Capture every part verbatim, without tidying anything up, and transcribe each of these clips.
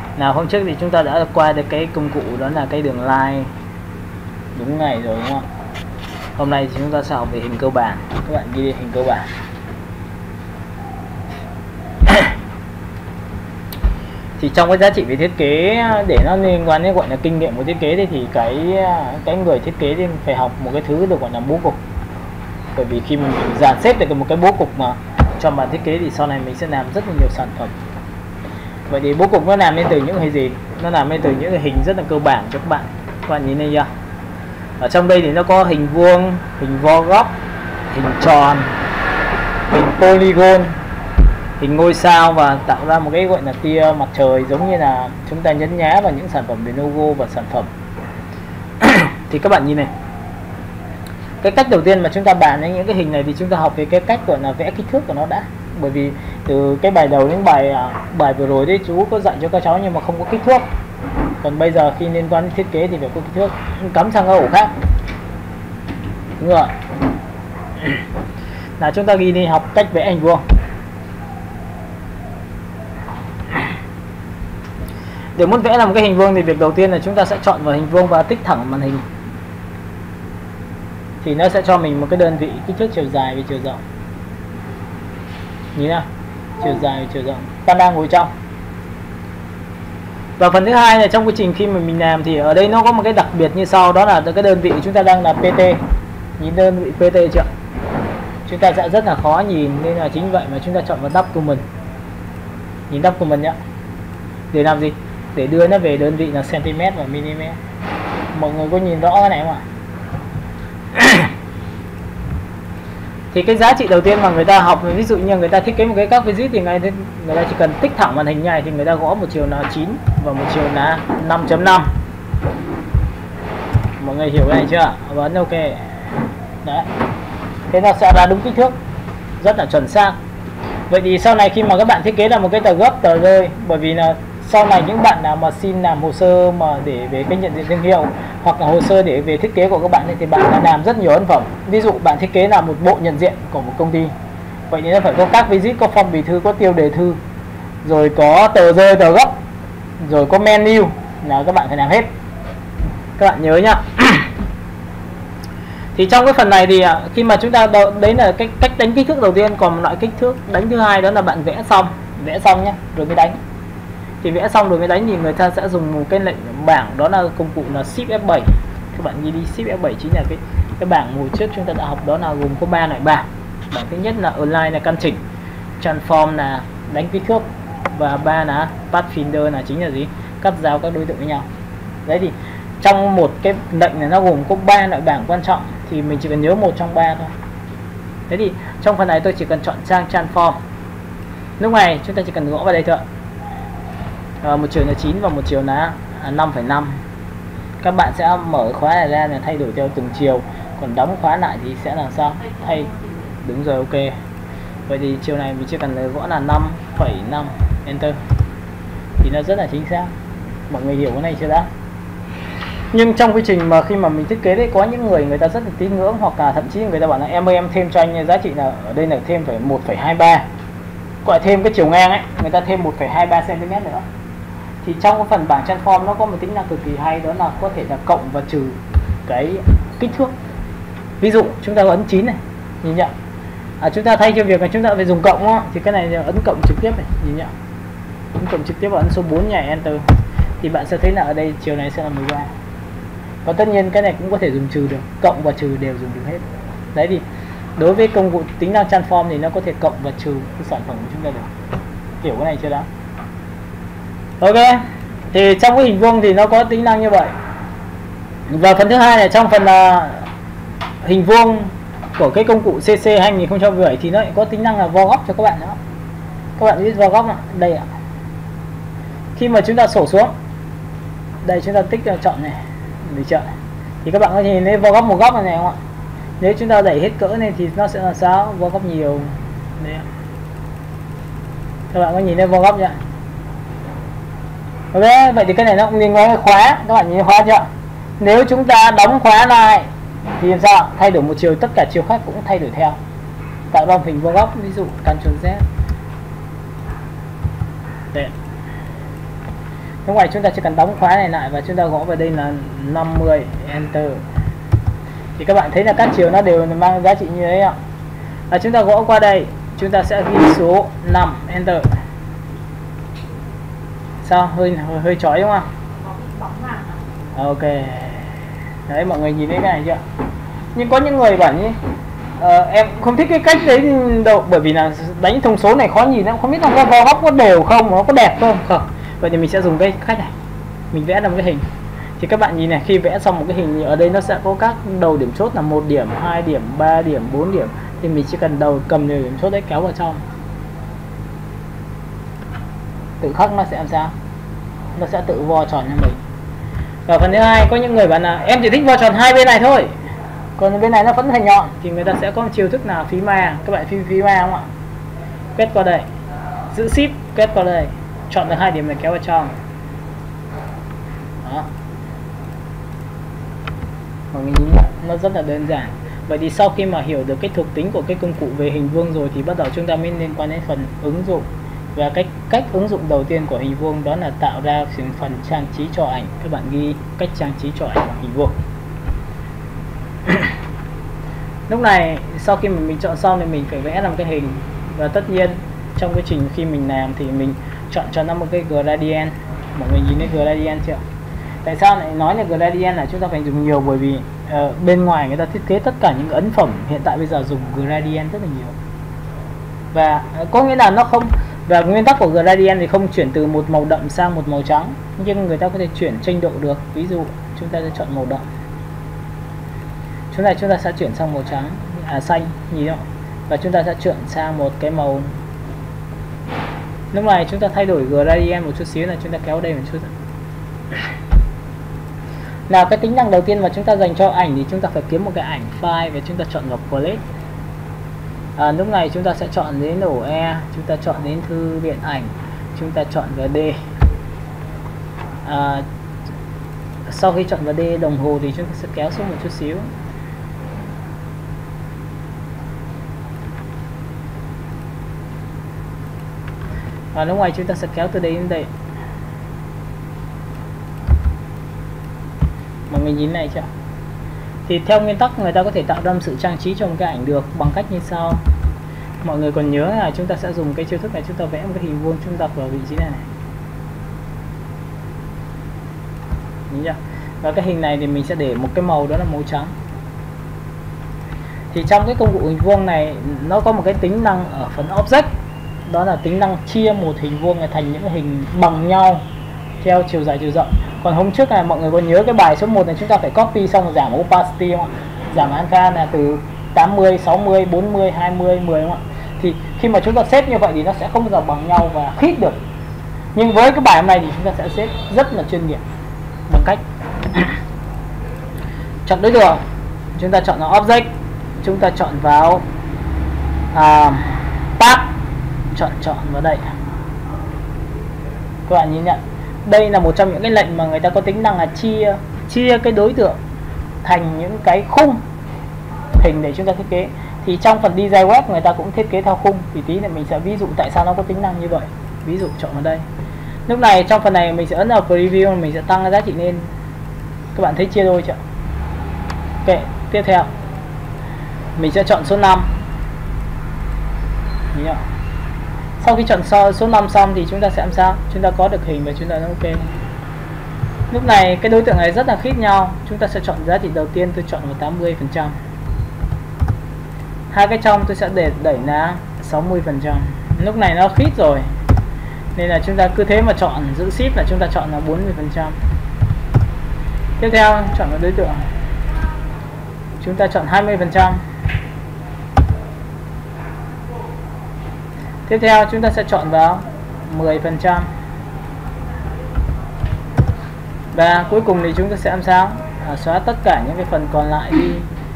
Nào hôm trước thì chúng ta đã qua được cái công cụ đó là cái đường line đúng ngày rồi đúng không? Hôm nay thì chúng ta sẽ học về hình cơ bản. Các bạn ghi hình cơ bản. Thì trong cái giá trị về thiết kế để nó liên quan đến gọi là kinh nghiệm của thiết kế thì cái cái người thiết kế thì phải học một cái thứ được gọi là bố cục. Bởi vì khi mình dàn xếp được một cái bố cục mà cho bản thiết kế thì sau này mình sẽ làm rất là nhiều sản phẩm. Vậy thì bố cục nó làm nên từ những hình gì? Nó làm nên từ những cái hình rất là cơ bản cho các bạn. Các bạn nhìn đây chưa? Ở trong đây thì nó có hình vuông, hình vo góc, hình tròn, hình polygon, hình ngôi sao và tạo ra một cái gọi là tia mặt trời, giống như là chúng ta nhấn nhá vào những sản phẩm về logo và sản phẩm. Thì các bạn nhìn này, cái cách đầu tiên mà chúng ta bàn đến những cái hình này thì chúng ta học về cái cách gọi là vẽ kích thước của nó đã. Bởi vì từ cái bài đầu đến bài bài vừa rồi đấy chú có dạy cho các cháu nhưng mà không có kích thước. Còn bây giờ khi liên quan đến thiết kế thì phải có kích thước, cắm sang các ổ khác. Đúng rồi. Là chúng ta ghi đi học cách vẽ hình vuông. Để muốn vẽ là một cái hình vuông thì việc đầu tiên là chúng ta sẽ chọn vào hình vuông và tích thẳng màn hình. Thì nó sẽ cho mình một cái đơn vị kích thước chiều dài và chiều rộng. Nhìn nào, chiều dài và chiều rộng. Ta đang ngồi trong. Và phần thứ hai là trong quá trình khi mà mình làm thì ở đây nó có một cái đặc biệt như sau, đó là cái đơn vị chúng ta đang là pê tê. Nhìn đơn vị pê tê chưa? Chúng ta sẽ rất là khó nhìn, nên là chính vậy mà chúng ta chọn vào document. Nhìn document nhá. Để làm gì? Để đưa nó về đơn vị là cm và mm. Mọi người có nhìn rõ cái này không ạ? Thì cái giá trị đầu tiên mà người ta học, ví dụ như người ta thiết kế một cái các visit thì người, người ta chỉ cần tích thẳng màn hình này thì người ta gõ một chiều là chín và một chiều là năm chấm năm. Mọi người hiểu cái này chưa? Vẫn ok. Đấy. Thế nó sẽ ra đúng kích thước, rất là chuẩn xác. Vậy thì sau này khi mà các bạn thiết kế là một cái tờ gấp, tờ rơi, bởi vì là sau này những bạn nào mà xin làm hồ sơ mà để về cái nhận diện thương hiệu hoặc là hồ sơ để về thiết kế của các bạn thì bạn đã làm rất nhiều ấn phẩm. Ví dụ bạn thiết kế là một bộ nhận diện của một công ty, vậy thì nó phải có các visit, có form bì thư, có tiêu đề thư, rồi có tờ rơi, tờ gấp, rồi có menu, là các bạn phải làm hết. Các bạn nhớ nhá. Thì trong cái phần này thì khi mà chúng ta đo, đấy là cái cách đánh kích thước đầu tiên. Còn một loại kích thước đánh thứ hai đó là bạn vẽ xong, vẽ xong nhé rồi mới đánh. Thì vẽ xong rồi mới đánh thì người ta sẽ dùng một cái lệnh bảng, đó là công cụ là Shift F bảy. Các bạn ghi đi, Shift F bảy chính là cái cái bảng hồi trước chúng ta đã học, đó là gồm có ba loại bảng. Bảng thứ nhất là Align là căn chỉnh, Transform là đánh kích thước, và ba là Pathfinder là chính là gì? Cắt giao các đối tượng với nhau. Đấy thì trong một cái lệnh này nó gồm có ba loại bảng quan trọng, thì mình chỉ cần nhớ một trong ba thôi. Thế thì trong phần này tôi chỉ cần chọn sang Transform. Lúc này chúng ta chỉ cần gõ vào đây thôi. À, một chiều là chín và một chiều là năm phẩy năm. Các bạn sẽ mở khóa này ra là thay đổi theo từng chiều, còn đóng khóa lại thì sẽ làm sao? Thay. Đúng rồi, ok. Vậy thì chiều này mình chỉ cần gõ là năm phẩy năm, Enter. Thì nó rất là chính xác. Mọi người hiểu cái này chưa đã? Nhưng trong quy trình mà khi mà mình thiết kế đấy, có những người người ta rất là tín ngưỡng, hoặc là thậm chí người ta bảo là em ơi em thêm cho anh giá trị là ở đây là thêm phải một phẩy hai ba, gọi thêm cái chiều ngang ấy, người ta thêm một phẩy hai ba xăng ti mét nữa. Thì trong cái phần bảng transform nó có một tính năng cực kỳ hay, đó là có thể là cộng và trừ cái kích thước. Ví dụ chúng ta ấn chín này, nhìn nhận à, chúng ta thay cho việc là chúng ta phải dùng cộng đó, thì cái này là ấn cộng trực tiếp này, nhìn nhận ấn cộng trực tiếp và ấn số bốn nhảy Enter, thì bạn sẽ thấy là ở đây chiều này sẽ là mười ba. Và tất nhiên cái này cũng có thể dùng trừ được, cộng và trừ đều dùng được hết. Đấy thì đối với công cụ tính năng transform thì nó có thể cộng và trừ cái sản phẩm của chúng ta được. Hiểu cái này chưa đã? Ok. Thì trong cái hình vuông thì nó có tính năng như vậy. Và phần thứ hai là trong phần uh, hình vuông của cái công cụ xê xê hai không một bảy thì nó lại có tính năng là vo góc cho các bạn nữa. Các bạn biết vo góc nào? Đây ạ. Khi mà chúng ta sổ xuống, đây chúng ta tích vào chọn này, để chọn, thì các bạn có nhìn thấy vo góc một góc này, này không ạ? Nếu chúng ta đẩy hết cỡ này thì nó sẽ là sao? Vo góc nhiều. Đây. Các bạn có nhìn thấy vo góc chưa? Ok, vậy thì cái này nó cũng liên quan đến khóa. Các bạn nhìn khóa chưa? Nếu chúng ta đóng khóa lại thì làm sao? Thay đổi một chiều, tất cả chiều khác cũng thay đổi theo. Tạo ra hình vuông góc, ví dụ Ctrl Z. Đây. Lúc này chúng ta chỉ cần đóng khóa này lại và chúng ta gõ vào đây là năm mươi, enter. Thì các bạn thấy là các chiều nó đều mang giá trị như thế ạ. Và chúng ta gõ qua đây, chúng ta sẽ ghi số năm, enter. Sao? Hơi hơi, hơi chói đúng không? Ok. Đấy, mọi người nhìn thấy cái này chưa? Nhưng có những người bảo như uh, em không thích cái cách đấy đâu, bởi vì là đánh thông số này khó nhìn lắm, không biết là cái góc có đều không, nó có đẹp không. Không. Vậy thì mình sẽ dùng cái cách này, mình vẽ ra một cái hình. Thì các bạn nhìn này, khi vẽ xong một cái hình ở đây nó sẽ có các đầu điểm chốt là một điểm, hai điểm, ba điểm, bốn điểm. Thì mình chỉ cần đầu cầm nhiều điểm chốt đấy kéo vào trong, tự khắc nó sẽ làm sao? Nó sẽ tự vo tròn cho mình. Và phần thứ hai, có những người bảo là em chỉ thích vo tròn hai bên này thôi, còn bên này nó vẫn thành nhọn, thì người ta sẽ có một chiêu thức là phí ma. Các bạn phí phí ma không ạ? Quét qua đây, giữ ship, quét qua đây, chọn được hai điểm này kéo vào trong. Đó. Mọi người nhìn nhận, nó rất là đơn giản. Vậy thì sau khi mà hiểu được cái thuộc tính của cái công cụ về hình vuông rồi thì bắt đầu chúng ta mới liên quan đến phần ứng dụng. Và cách cách ứng dụng đầu tiên của hình vuông đó là tạo ra phần trang trí cho ảnh. Các bạn ghi cách trang trí cho ảnh bằng hình vuông. Lúc này sau khi mình, mình chọn xong thì mình phải vẽ làm cái hình. Và tất nhiên trong quá trình khi mình làm thì mình chọn cho nó một cái gradient. Mọi người nhìn thấy gradient chưa? Tại sao lại nói là gradient là chúng ta phải dùng nhiều? Bởi vì uh, bên ngoài người ta thiết kế tất cả những ấn phẩm hiện tại bây giờ dùng gradient rất là nhiều. Và uh, có nghĩa là nó không, và nguyên tắc của gradient thì không chuyển từ một màu đậm sang một màu trắng, nhưng người ta có thể chuyển chênh độ được. Ví dụ chúng ta sẽ chọn màu đậm, chúng này chúng ta sẽ chuyển sang màu trắng, à xanh, nhìn không? Và chúng ta sẽ chuyển sang một cái màu. Lúc này chúng ta thay đổi gradient một chút xíu là chúng ta kéo đây một chút. Nào, cái tính năng đầu tiên mà chúng ta dành cho ảnh thì chúng ta phải kiếm một cái ảnh file và chúng ta chọn vào Plate. À, lúc này chúng ta sẽ chọn đến ổ E, chúng ta chọn đến thư viện ảnh, chúng ta chọn vào D. À, sau khi chọn vào D đồng hồ thì chúng ta sẽ kéo xuống một chút xíu. Và lúc này chúng ta sẽ kéo từ đây đến đây. Mọi người nhìn này chưa? Thì theo nguyên tắc người ta có thể tạo ra một sự trang trí trong cái ảnh được bằng cách như sau. Mọi người còn nhớ là chúng ta sẽ dùng cái chiêu thức này, chúng ta vẽ một cái hình vuông, chúng ta đặt vào vị trí này này. Nhìn chưa? Và cái hình này thì mình sẽ để một cái màu đó là màu trắng. Thì trong cái công cụ hình vuông này nó có một cái tính năng ở phần object, đó là tính năng chia một hình vuông này thành những hình bằng nhau theo chiều dài chiều rộng. Còn hôm trước này mọi người có nhớ cái bài số một này chúng ta phải copy xong giảm opacity không ạ? Giảm alpha là từ tám mươi, sáu mươi, bốn mươi, hai mươi, mười không ạ? Thì khi mà chúng ta xếp như vậy thì nó sẽ không bao giờ bằng nhau và khít được. Nhưng với cái bài hôm nay thì chúng ta sẽ xếp rất là chuyên nghiệp bằng cách chọn đối tượng, chúng ta chọn vào object, chúng ta chọn vào à, tab, chọn chọn vào đây. Các bạn nhìn nhận, đây là một trong những cái lệnh mà người ta có tính năng là chia chia cái đối tượng thành những cái khung hình để chúng ta thiết kế. Thì trong phần design web người ta cũng thiết kế theo khung. Thì tí này mình sẽ ví dụ tại sao nó có tính năng như vậy. Ví dụ chọn vào đây. Lúc này trong phần này mình sẽ ấn vào preview, mình sẽ tăng cái giá trị lên. Các bạn thấy chia đôi chưa? Ok, tiếp theo mình sẽ chọn số năm. Nhìn nhá. Sau khi chọn số năm xong thì chúng ta sẽ làm sao? Chúng ta có được hình và chúng ta nói ok. Lúc này cái đối tượng này rất là khít nhau. Chúng ta sẽ chọn giá trị đầu tiên, tôi chọn vào tám mươi phần trăm. Hai cái trong tôi sẽ để đẩy là sáu mươi phần trăm. Lúc này nó khít rồi, nên là chúng ta cứ thế mà chọn, giữ shift là chúng ta chọn là bốn mươi phần trăm. Tiếp theo chọn vào đối tượng, chúng ta chọn hai mươi phần trăm. Tiếp theo chúng ta sẽ chọn vào mười phần trăm. Và cuối cùng thì chúng ta sẽ làm sao? À, xóa tất cả những cái phần còn lại đi.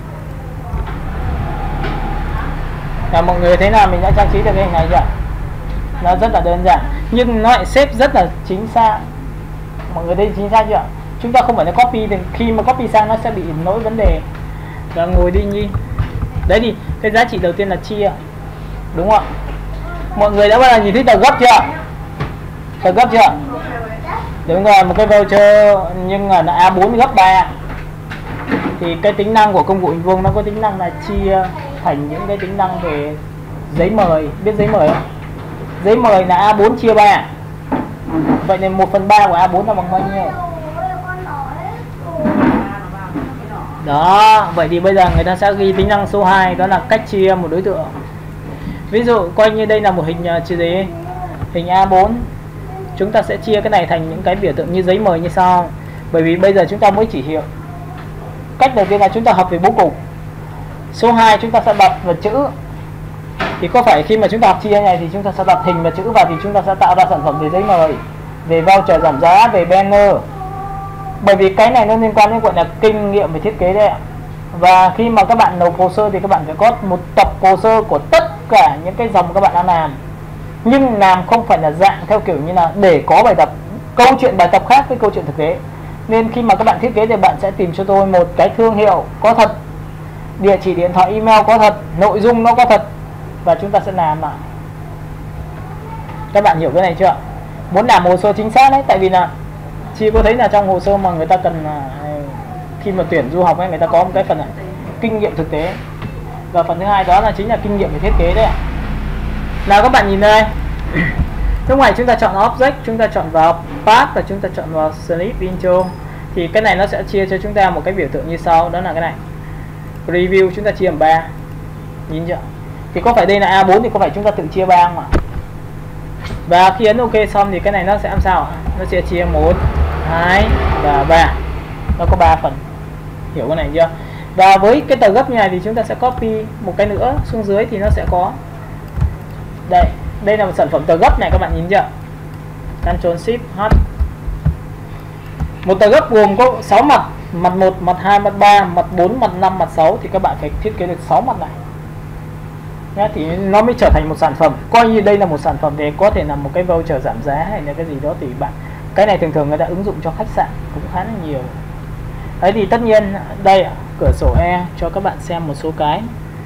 Và mọi người thấy là mình đã trang trí được cái hình này chưa? Nó rất là đơn giản nhưng nó lại xếp rất là chính xác. Mọi người thấy chính xác chưa? Chúng ta không phải là copy, thì khi mà copy sang nó sẽ bị nỗi vấn đề. Và ngồi đi nhi. Đấy thì cái giá trị đầu tiên là chia, đúng không ạ? Mọi người đã bao giờ nhìn thấy tờ gấp chưa? Tờ gấp chưa? Đúng rồi, một cái voucher nhưng mà là A bốn gấp ba. Thì cái tính năng của công cụ hình vuông nó có tính năng là chia thành những cái tính năng về giấy mời. Biết giấy mời không? Giấy mời là A bốn chia ba. Vậy nên một phần ba của A bốn là bằng bao nhiêu? Đó, vậy thì bây giờ người ta sẽ ghi tính năng số hai, đó là cách chia một đối tượng. Ví dụ coi như đây là một hình chia gì? Hình A bốn. Chúng ta sẽ chia cái này thành những cái biểu tượng như giấy mời như sau. Bởi vì bây giờ chúng ta mới chỉ hiểu. Cách đầu tiên là chúng ta học về bố cục. Số hai chúng ta sẽ đặt vào chữ. Thì có phải khi mà chúng ta học chia này thì chúng ta sẽ đặt hình và chữ vào thì chúng ta sẽ tạo ra sản phẩm về giấy mời, về voucher giảm giá, về banner. Bởi vì cái này nó liên quan đến gọi là kinh nghiệm về thiết kế đấy ạ. Và khi mà các bạn nộp hồ sơ thì các bạn phải có một tập hồ sơ của tất cả những cái dòng các bạn đã làm. Nhưng làm không phải là dạng theo kiểu như là để có bài tập. Câu chuyện bài tập khác với câu chuyện thực tế. Nên khi mà các bạn thiết kế thì bạn sẽ tìm cho tôi một cái thương hiệu có thật, địa chỉ điện thoại email có thật, nội dung nó có thật, và chúng ta sẽ làm lại. Các bạn hiểu cái này chưa? Muốn làm hồ sơ chính xác đấy. Tại vì là chị có thấy là trong hồ sơ mà người ta cần khi mà tuyển du học ấy, người ta có một cái phần này, kinh nghiệm thực tế. Và phần thứ hai đó là chính là kinh nghiệm về thiết kế đấy ạ. Nào các bạn nhìn đây. Lúc này chúng ta chọn object, chúng ta chọn vào path và chúng ta chọn vào slip intro. Thì cái này nó sẽ chia cho chúng ta một cái biểu tượng như sau, đó là cái này. Preview chúng ta chia làm ba. Nhìn chưa? Thì có phải đây là A bốn thì có phải chúng ta tự chia ba không ạ? Và khi ấn OK xong thì cái này nó sẽ làm sao ạ? Nó sẽ chia một, hai và ba. Nó có ba phần. Hiểu cái này chưa? Và với cái tờ gấp như này thì chúng ta sẽ copy một cái nữa xuống dưới thì nó sẽ có. Đây, đây là một sản phẩm tờ gấp này, các bạn nhìn chưa? Ctrl Shift H. Một tờ gấp gồm có sáu mặt, mặt một, mặt hai, mặt ba, mặt bốn, mặt năm, mặt sáu thì các bạn phải thiết kế được sáu mặt này. Nhá, thì nó mới trở thành một sản phẩm. Coi như đây là một sản phẩm thì có thể là một cái voucher giảm giá hay là cái gì đó thì bạn. Cái này thường thường người ta ứng dụng cho khách sạn cũng khá là nhiều. Đấy thì tất nhiên đây cửa sổ E cho các bạn xem một số cái.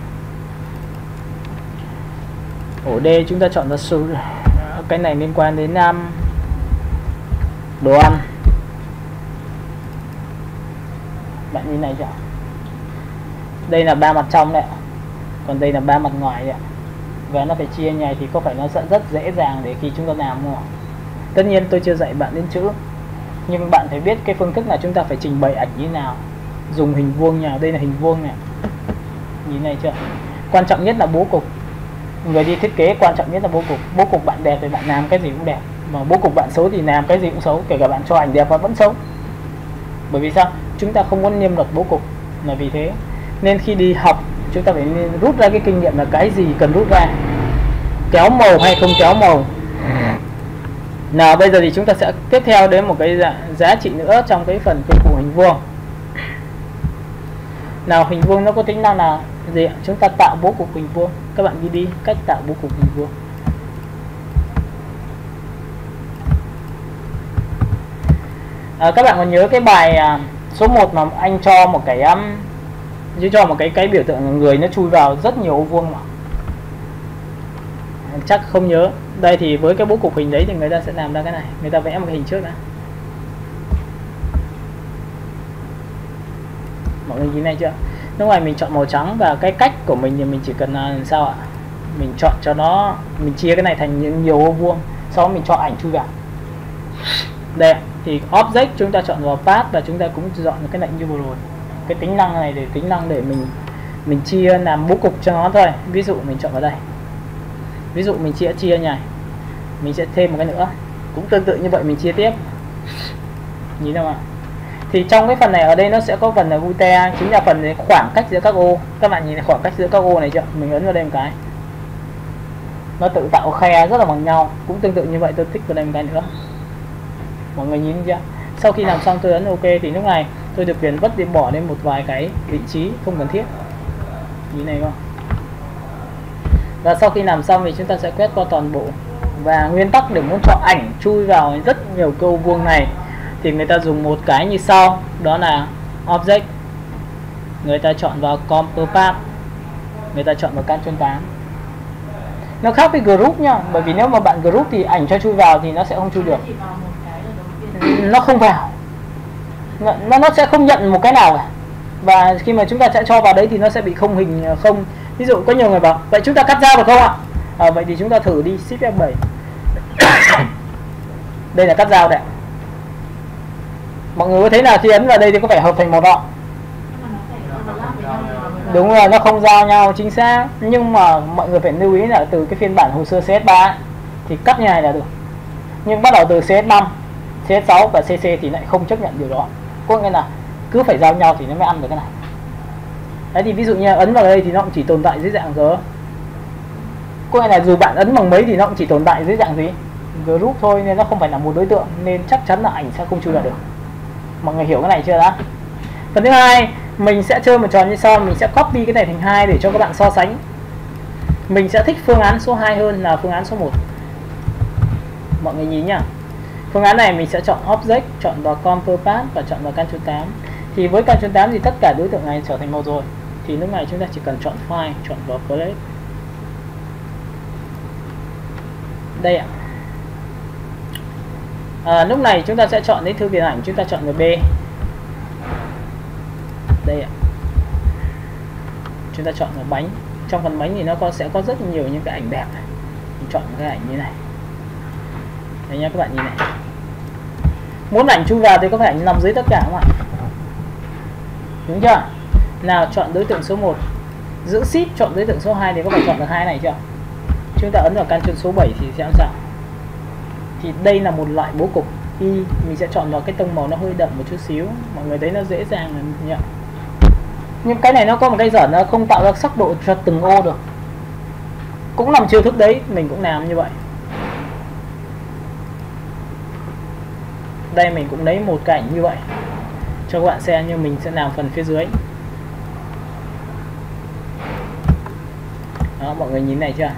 Ổ D chúng ta chọn vào số, cái này liên quan đến um, đồ ăn. Bạn nhìn này chưa? Đây là ba mặt trong đấy, còn đây là ba mặt ngoài đấy. Và nó phải chia như này thì có phải nó sẽ rất dễ dàng để khi chúng ta làm không ạ? Tất nhiên tôi chưa dạy bạn đến chữ, nhưng bạn phải biết cái phương thức là chúng ta phải trình bày ảnh như thế nào, dùng hình vuông nào. Đây là hình vuông này, nhìn này chưa? Quan trọng nhất là bố cục. Người đi thiết kế quan trọng nhất là bố cục. Bố cục bạn đẹp thì bạn làm cái gì cũng đẹp, mà bố cục bạn xấu thì làm cái gì cũng xấu, kể cả bạn cho ảnh đẹp và vẫn xấu. Bởi vì sao? Chúng ta không muốn niêm luật bố cục, là vì thế. Nên khi đi học chúng ta phải rút ra cái kinh nghiệm là cái gì cần rút ra, kéo màu hay không kéo màu. Nào bây giờ thì chúng ta sẽ tiếp theo đến một cái giá, giá trị nữa trong cái phần công cụ hình vuông. Nào hình vuông nó có tính năng là gì ạ? Chúng ta tạo bố cục hình vuông. Các bạn ghi đi cách tạo bố cục hình vuông. À, các bạn còn nhớ cái bài à, số một mà anh cho một cái um, cho một cái cái biểu tượng người nó chui vào rất nhiều ô vuông mà. Chắc không nhớ. Đây thì với cái bố cục hình đấy thì người ta sẽ làm ra cái này, người ta vẽ một cái hình trước đã. Mọi người nhìn này chưa? Lúc này mình chọn màu trắng và cái cách của mình thì mình chỉ cần làm sao ạ? Mình chọn cho nó, mình chia cái này thành những nhiều ô vuông, sau đó mình cho ảnh chui vào. Đây thì object chúng ta chọn vào path và chúng ta cũng chọn cái lệnh như vừa rồi. Cái tính năng này để tính năng để mình mình chia làm bố cục cho nó thôi. Ví dụ mình chọn vào đây. Ví dụ mình chia chia nhảy, mình sẽ thêm một cái nữa, cũng tương tự như vậy mình chia tiếp. Nhìn nào ạ? Thì trong cái phần này ở đây nó sẽ có phần là guide, chính là phần khoảng cách giữa các ô. Các bạn nhìn khoảng cách giữa các ô này chưa? Mình ấn vào đây một cái, nó tự tạo khe rất là bằng nhau. Cũng tương tự như vậy, tôi thích vào đây một cái nữa. Mọi người nhìn chưa? Sau khi làm xong tôi ấn OK thì lúc này tôi được quyền vất đi bỏ lên một vài cái vị trí không cần thiết. Như này không? Và sau khi làm xong thì chúng ta sẽ quét qua toàn bộ. Và nguyên tắc để muốn cho ảnh chui vào rất nhiều câu vuông này thì người ta dùng một cái như sau, đó là object, người ta chọn vào Compo Path, người ta chọn vào Ctrl tám. Nó khác với group nha, bởi vì nếu mà bạn group thì ảnh cho chui vào thì nó sẽ không chui được. nó không vào, nó nó sẽ không nhận một cái nào cả. Và khi mà chúng ta sẽ cho vào đấy thì nó sẽ bị không hình không. Ví dụ có nhiều người bảo vậy chúng ta cắt dao được không ạ? À, vậy thì chúng ta thử đi, Shift F bảy. Đây là cắt dao đấy. Mọi người có thấy là khi ấn vào đây thì có phải hợp thành một đoạn. Đúng rồi, nó không giao nhau chính xác. Nhưng mà mọi người phải lưu ý là từ cái phiên bản hồ sơ C S ba thì cắt như này là được. Nhưng bắt đầu từ C S năm, C S sáu và C C thì lại không chấp nhận điều đó. Có nghĩa là cứ phải giao nhau thì nó mới ăn được cái này. Đấy thì ví dụ như ấn vào đây thì nó cũng chỉ tồn tại dưới dạng G. Có nghĩa là dù bạn ấn bằng mấy thì nó cũng chỉ tồn tại dưới dạng gì? Group thôi, nên nó không phải là một đối tượng, nên chắc chắn là ảnh sẽ không chui ra được. Mọi người hiểu cái này chưa đã? Phần thứ hai, mình sẽ chơi một trò như sau, mình sẽ copy cái này thành hai để cho các bạn so sánh. Mình sẽ thích phương án số hai hơn là phương án số một. Mọi người nhìn nhá. Phương án này mình sẽ chọn Object, chọn vào Compare Path và chọn vào Ctrl tám. Thì với Ctrl tám thì tất cả đối tượng này trở thành một rồi. Thì lúc này chúng ta chỉ cần chọn File, chọn vào Place. Đây ạ. À, lúc này chúng ta sẽ chọn đến thư viện ảnh, chúng ta chọn vào B. Đây ạ. Chúng ta chọn vào bánh. Trong phần bánh thì nó có sẽ có rất nhiều những cái ảnh đẹp này. Mình chọn cái ảnh như này. Đây nha các bạn nhìn này. Muốn ảnh chui vào thì có phải ảnh nằm dưới tất cả không ạ? Đúng chưa? Nào chọn đối tượng số một. Giữ Shift chọn đối tượng số hai thì có phải chọn được hai này chưa? Chúng ta ấn vào Ctrl số bảy thì sẽ sao? Thì đây là một loại bố cục Y, mình sẽ chọn vào cái tông màu nó hơi đậm một chút xíu. Mọi người thấy nó dễ dàng nhỉ? Nhưng cái này nó có một cái dở, nó không tạo ra sắc độ cho từng ô được. Cũng làm chiêu thức đấy, mình cũng làm như vậy. Đây mình cũng lấy một cảnh như vậy cho các bạn xem, nhưng mình sẽ làm phần phía dưới. Đó, mọi người nhìn này chưa?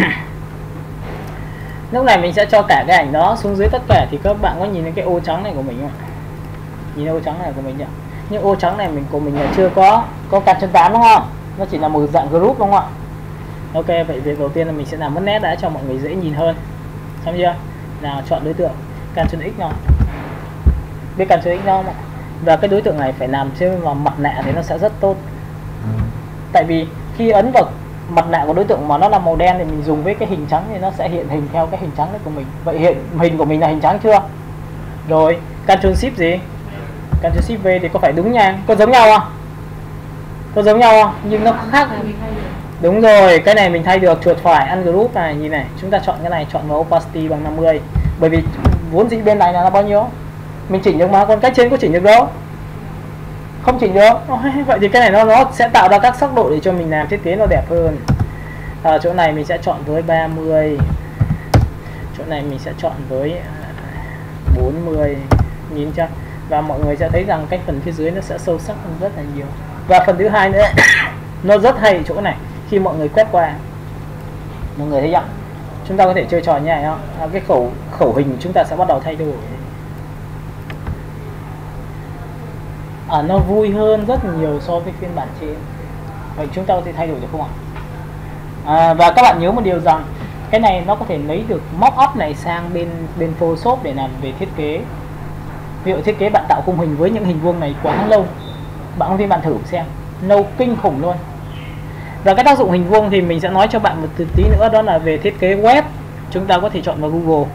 Lúc này mình sẽ cho cả cái ảnh đó xuống dưới tất cả thì các bạn có nhìn thấy cái ô trắng này của mình không ạ? Nhìn ô trắng này của mình nhỉ? Nhưng ô trắng này mình của mình là chưa có có Ctrl tám đúng không? Nó chỉ là một dạng group đúng không ạ? Ok, vậy việc đầu tiên là mình sẽ làm mất nét đã cho mọi người dễ nhìn hơn. Xong chưa? Nào chọn đối tượng Ctrl X nào. Biết Ctrl X không ạ? Và cái đối tượng này phải làm trên vào mặt nạ thì nó sẽ rất tốt. Tại vì khi ấn vào mặt nạ của đối tượng mà nó là màu đen thì mình dùng với cái hình trắng thì nó sẽ hiện hình theo cái hình trắng đấy của mình. Vậy hiện hình của mình là hình trắng chưa? Rồi, Ctrl Shift gì? Ctrl Shift V thì có phải đúng nha? Có giống nhau không? Có giống nhau không? Nhưng nó khác. Đúng rồi, cái này mình thay được, chuột phải ăn group này, nhìn này, chúng ta chọn cái này, chọn vào opacity bằng năm mươi. Bởi vì vốn dĩ bên này là bao nhiêu? Mình chỉnh được mà, còn cách trên có chỉnh được đâu? Không chỉnh được. Vậy thì cái này nó nó sẽ tạo ra các sắc độ để cho mình làm thiết kế nó đẹp hơn. Ở chỗ này mình sẽ chọn với ba mươi. Chỗ này mình sẽ chọn với bốn mươi. Nhìn chưa? Và mọi người sẽ thấy rằng cái phần phía dưới nó sẽ sâu sắc hơn rất là nhiều. Và phần thứ hai nữa nó rất hay chỗ này, khi mọi người quét qua, mọi người thấy không? Chúng ta có thể chơi trò như này không? À, cái khẩu khẩu hình chúng ta sẽ bắt đầu thay đổi. À, nó vui hơn rất nhiều so với phiên bản trên. Vậy chúng ta có thể thay đổi được không ạ? À, và các bạn nhớ một điều rằng cái này nó có thể lấy được mock-up này sang bên bên Photoshop để làm về thiết kế. Ví dụ thiết kế bạn tạo khung hình với những hình vuông này quá lâu, bạn không tin bạn thử xem, lâu kinh khủng luôn. Và cái tác dụng hình vuông thì mình sẽ nói cho bạn một tí nữa, đó là về thiết kế web. Chúng ta có thể chọn vào Google.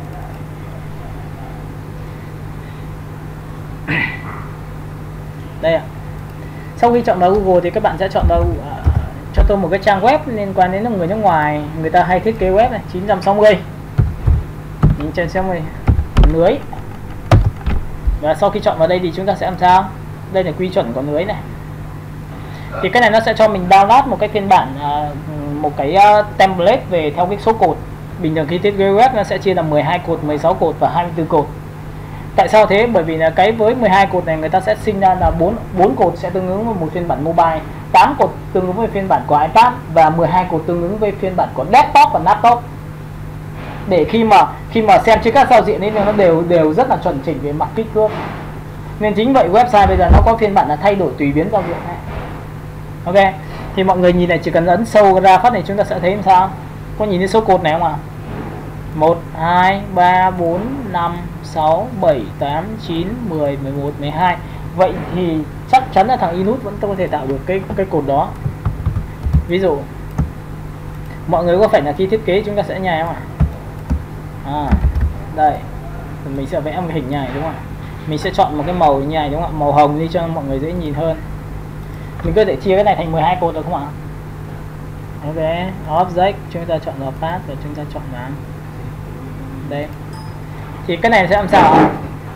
Đây ạ. Sau khi chọn vào Google thì các bạn sẽ chọn vào uh, cho tôi một cái trang web liên quan đến người nước ngoài, người ta hay thiết kế web này, chín trăm sáu mươi. Nhìn trên xem này, lưới. Và sau khi chọn vào đây thì chúng ta sẽ làm sao? Đây là quy chuẩn của lưới này. Thì cái này nó sẽ cho mình download một cái phiên bản uh, một cái uh, template về theo cái số cột. Bình thường khi thiết kế web nó sẽ chia làm mười hai cột, mười sáu cột và hai mươi tư cột. Tại sao thế? Bởi vì là cái với mười hai cột này người ta sẽ sinh ra là bốn bốn cột sẽ tương ứng với một phiên bản mobile, tám cột tương ứng với phiên bản của iPad và mười hai cột tương ứng với phiên bản của desktop và laptop. Để khi mà khi mà xem trên các giao diện ấy nó đều đều rất là chuẩn chỉnh về mặt kích thước. Nên chính vậy website bây giờ nó có phiên bản là thay đổi tùy biến giao diện này. Ok, thì mọi người nhìn này, chỉ cần ấn sâu ra phát này chúng ta sẽ thấy làm sao? Có nhìn thấy số cột này không ạ? một, hai, ba, bốn, năm, sáu, bảy, tám, chín, mười, mười một, mười hai. Vậy thì chắc chắn là thằng inut vẫn có thể tạo được cái cái cột đó. Ví dụ mọi người có phải là khi thiết kế chúng ta sẽ nhảy không ạ? À, đây mình sẽ vẽ một cái hình nhảy đúng không ạ? Mình sẽ chọn một cái màu nhảy đúng không ạ? Màu hồng đi cho mọi người dễ nhìn hơn. Mình có thể chia cái này thành mười hai cột được không ạ? Ok, object chúng ta chọn vào path và chúng ta chọn vào đây. Thì cái này sẽ làm sao ạ?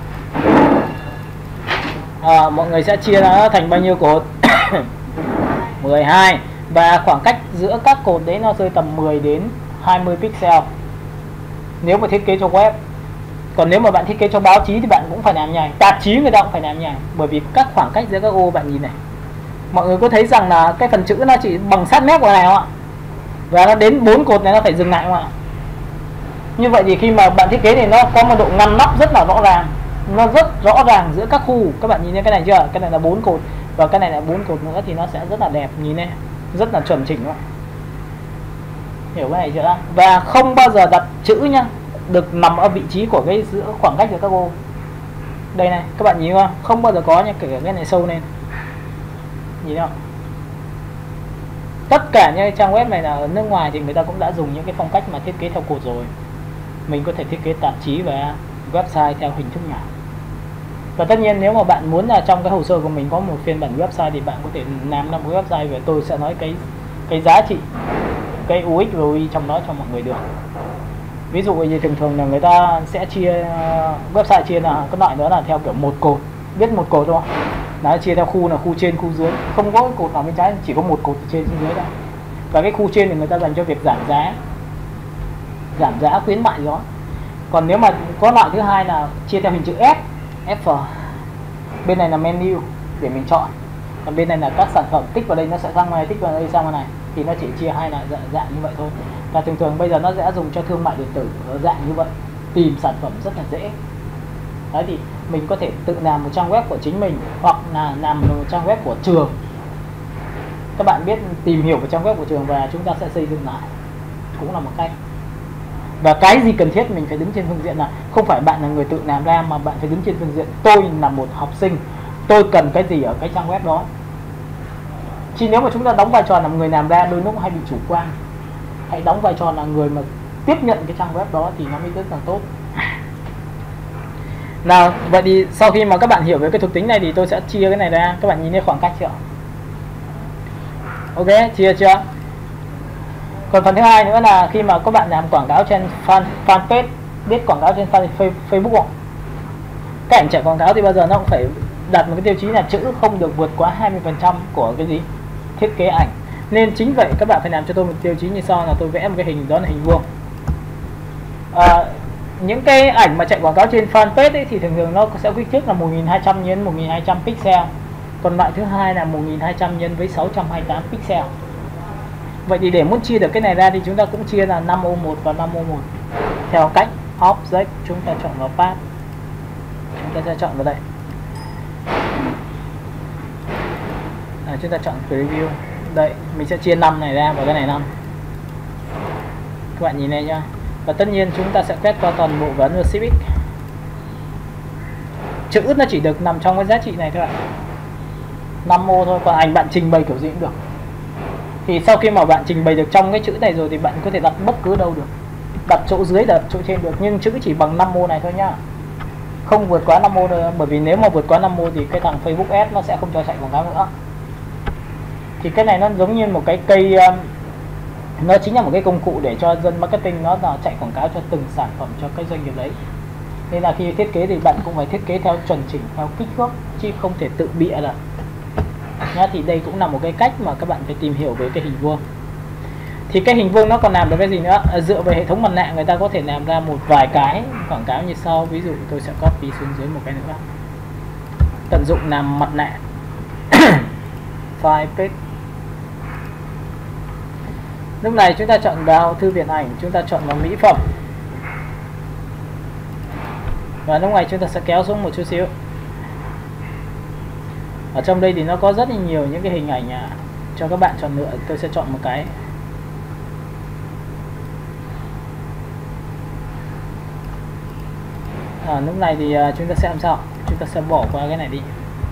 À, mọi người sẽ chia nó thành bao nhiêu cột? mười hai. Và khoảng cách giữa các cột đấy nó rơi tầm mười đến hai mươi pixel nếu mà thiết kế cho web. Còn nếu mà bạn thiết kế cho báo chí thì bạn cũng phải làm như này, tạp chí người ta cũng phải làm như này, bởi vì các khoảng cách giữa các ô bạn nhìn này, mọi người có thấy rằng là cái phần chữ nó chỉ bằng sát mép của này không ạ? Và nó đến bốn cột này nó phải dừng lại không ạ? Như vậy thì khi mà bạn thiết kế thì nó có một độ ngăn nắp rất là rõ ràng, nó rất rõ ràng giữa các khu. Các bạn nhìn thấy cái này chưa? Cái này là bốn cột và cái này là bốn cột nữa thì nó sẽ rất là đẹp, nhìn này, rất là chuẩn chỉnh không ạ? Hiểu cái này chưa? Và không bao giờ đặt chữ nhá được nằm ở vị trí của cái giữa khoảng cách của các ô. Đây này, các bạn nhìn không? Không bao giờ có nha, kể cả cái này sâu lên. Nhìn không? Tất cả những trang web này là ở nước ngoài thì người ta cũng đã dùng những cái phong cách mà thiết kế theo cột rồi. Mình có thể thiết kế tạp chí và website theo hình thức nào. Và tất nhiên nếu mà bạn muốn là trong cái hồ sơ của mình có một phiên bản website thì bạn có thể làm ra một website và tôi sẽ nói cái cái giá trị, cái u ích và u i trong đó cho mọi người được. Ví dụ như thường thường là người ta sẽ chia website chia là cái loại đó là theo kiểu một cột, biết một cột đúng không? Nó chia theo khu là khu trên, khu dưới, không có cái cột nào bên trái, chỉ có một cột từ trên xuống dưới thôi. Và cái khu trên thì người ta dành cho việc giảm giá, giảm giá khuyến mại đó. Còn nếu mà có loại thứ hai là chia theo hình chữ F, F. Bên này là menu để mình chọn, còn bên này là các sản phẩm, tích vào đây nó sẽ sang này, tích vào đây sang này, thì nó chỉ chia hai loại dạng, dạng như vậy thôi. Và thường thường bây giờ nó sẽ dùng cho thương mại điện tử ở dạng như vậy, tìm sản phẩm rất là dễ. Đấy thì mình có thể tự làm một trang web của chính mình hoặc là làm một trang web của trường. Các bạn biết tìm hiểu một trang web của trường và chúng ta sẽ xây dựng lại, cũng là một cách. Và cái gì cần thiết mình phải đứng trên phương diện là không phải bạn là người tự làm ra, mà bạn phải đứng trên phương diện tôi là một học sinh, tôi cần cái gì ở cái trang web đó. Chỉ nếu mà chúng ta đóng vai trò là người làm ra đôi lúc hay bị chủ quan. Hãy đóng vai trò là người mà tiếp nhận cái trang web đó thì nó mới rất là tốt. Nào, vậy thì sau khi mà các bạn hiểu về cái thuộc tính này thì tôi sẽ chia cái này ra. Các bạn nhìn thấy khoảng cách chưa? Ok, chia chưa? Còn phần thứ hai nữa là khi mà các bạn làm quảng cáo trên fan, fanpage, biết quảng cáo trên fan, Facebook không? Cái ảnh chạy quảng cáo thì bao giờ nó cũng phải đặt một cái tiêu chí là chữ không được vượt quá hai mươi phần trăm của cái gì? Thiết kế ảnh. Nên chính vậy các bạn phải làm cho tôi một tiêu chí như sau, là tôi vẽ một cái hình đó là hình vuông. À, những cái ảnh mà chạy quảng cáo trên fanpage ấy, thì thường thường nó sẽ kích thước là một nghìn hai trăm nhân một nghìn hai trăm pixel. Còn loại thứ hai là một nghìn hai trăm nhân với sáu trăm hai mươi tám pixel. Vậy thì để muốn chia được cái này ra thì chúng ta cũng chia là năm ô một và năm ô một. Theo cách object chúng ta chọn vào path. Chúng ta sẽ chọn vào đây. À, chúng ta chọn preview. Đây, mình sẽ chia năm này ra và cái này năm. Các bạn nhìn này nhá. Và tất nhiên chúng ta sẽ quét qua toàn bộ và ấn vào Shift. Chữ nó chỉ được nằm trong cái giá trị này thôi ạ. năm ô thôi, còn ảnh bạn trình bày kiểu gì cũng được. Thì sau khi mà bạn trình bày được trong cái chữ này rồi thì bạn có thể đặt bất cứ đâu được. Đặt chỗ dưới, đặt chỗ trên được, nhưng chữ chỉ bằng năm ô này thôi nhá. Không vượt quá năm ô nữa, bởi vì nếu mà vượt quá năm ô thì cái thằng Facebook Ads nó sẽ không cho chạy quảng cáo nữa. Thì cái này nó giống như một cái cây, nó chính là một cái công cụ để cho dân marketing nó là chạy quảng cáo cho từng sản phẩm cho cái doanh nghiệp đấy. Nên là khi thiết kế thì bạn cũng phải thiết kế theo chuẩn chỉnh, theo kích thước, chứ không thể tự bịa được nhá. Thì đây cũng là một cái cách mà các bạn phải tìm hiểu về cái hình vuông. Thì cái hình vuông nó còn làm được cái gì nữa? À, dựa về hệ thống mặt nạ người ta có thể làm ra một vài cái quảng cáo như sau. Ví dụ tôi sẽ copy xuống dưới một cái nữa, tận dụng làm mặt nạ. File page. Lúc này chúng ta chọn vào thư viện ảnh, chúng ta chọn vào mỹ phẩm, và lúc này chúng ta sẽ kéo xuống một chút xíu. Ở trong đây thì nó có rất là nhiều những cái hình ảnh à, cho các bạn chọn lựa. Tôi sẽ chọn một cái. À, lúc này thì uh, chúng ta sẽ làm sao? Chúng ta sẽ bỏ qua cái này đi.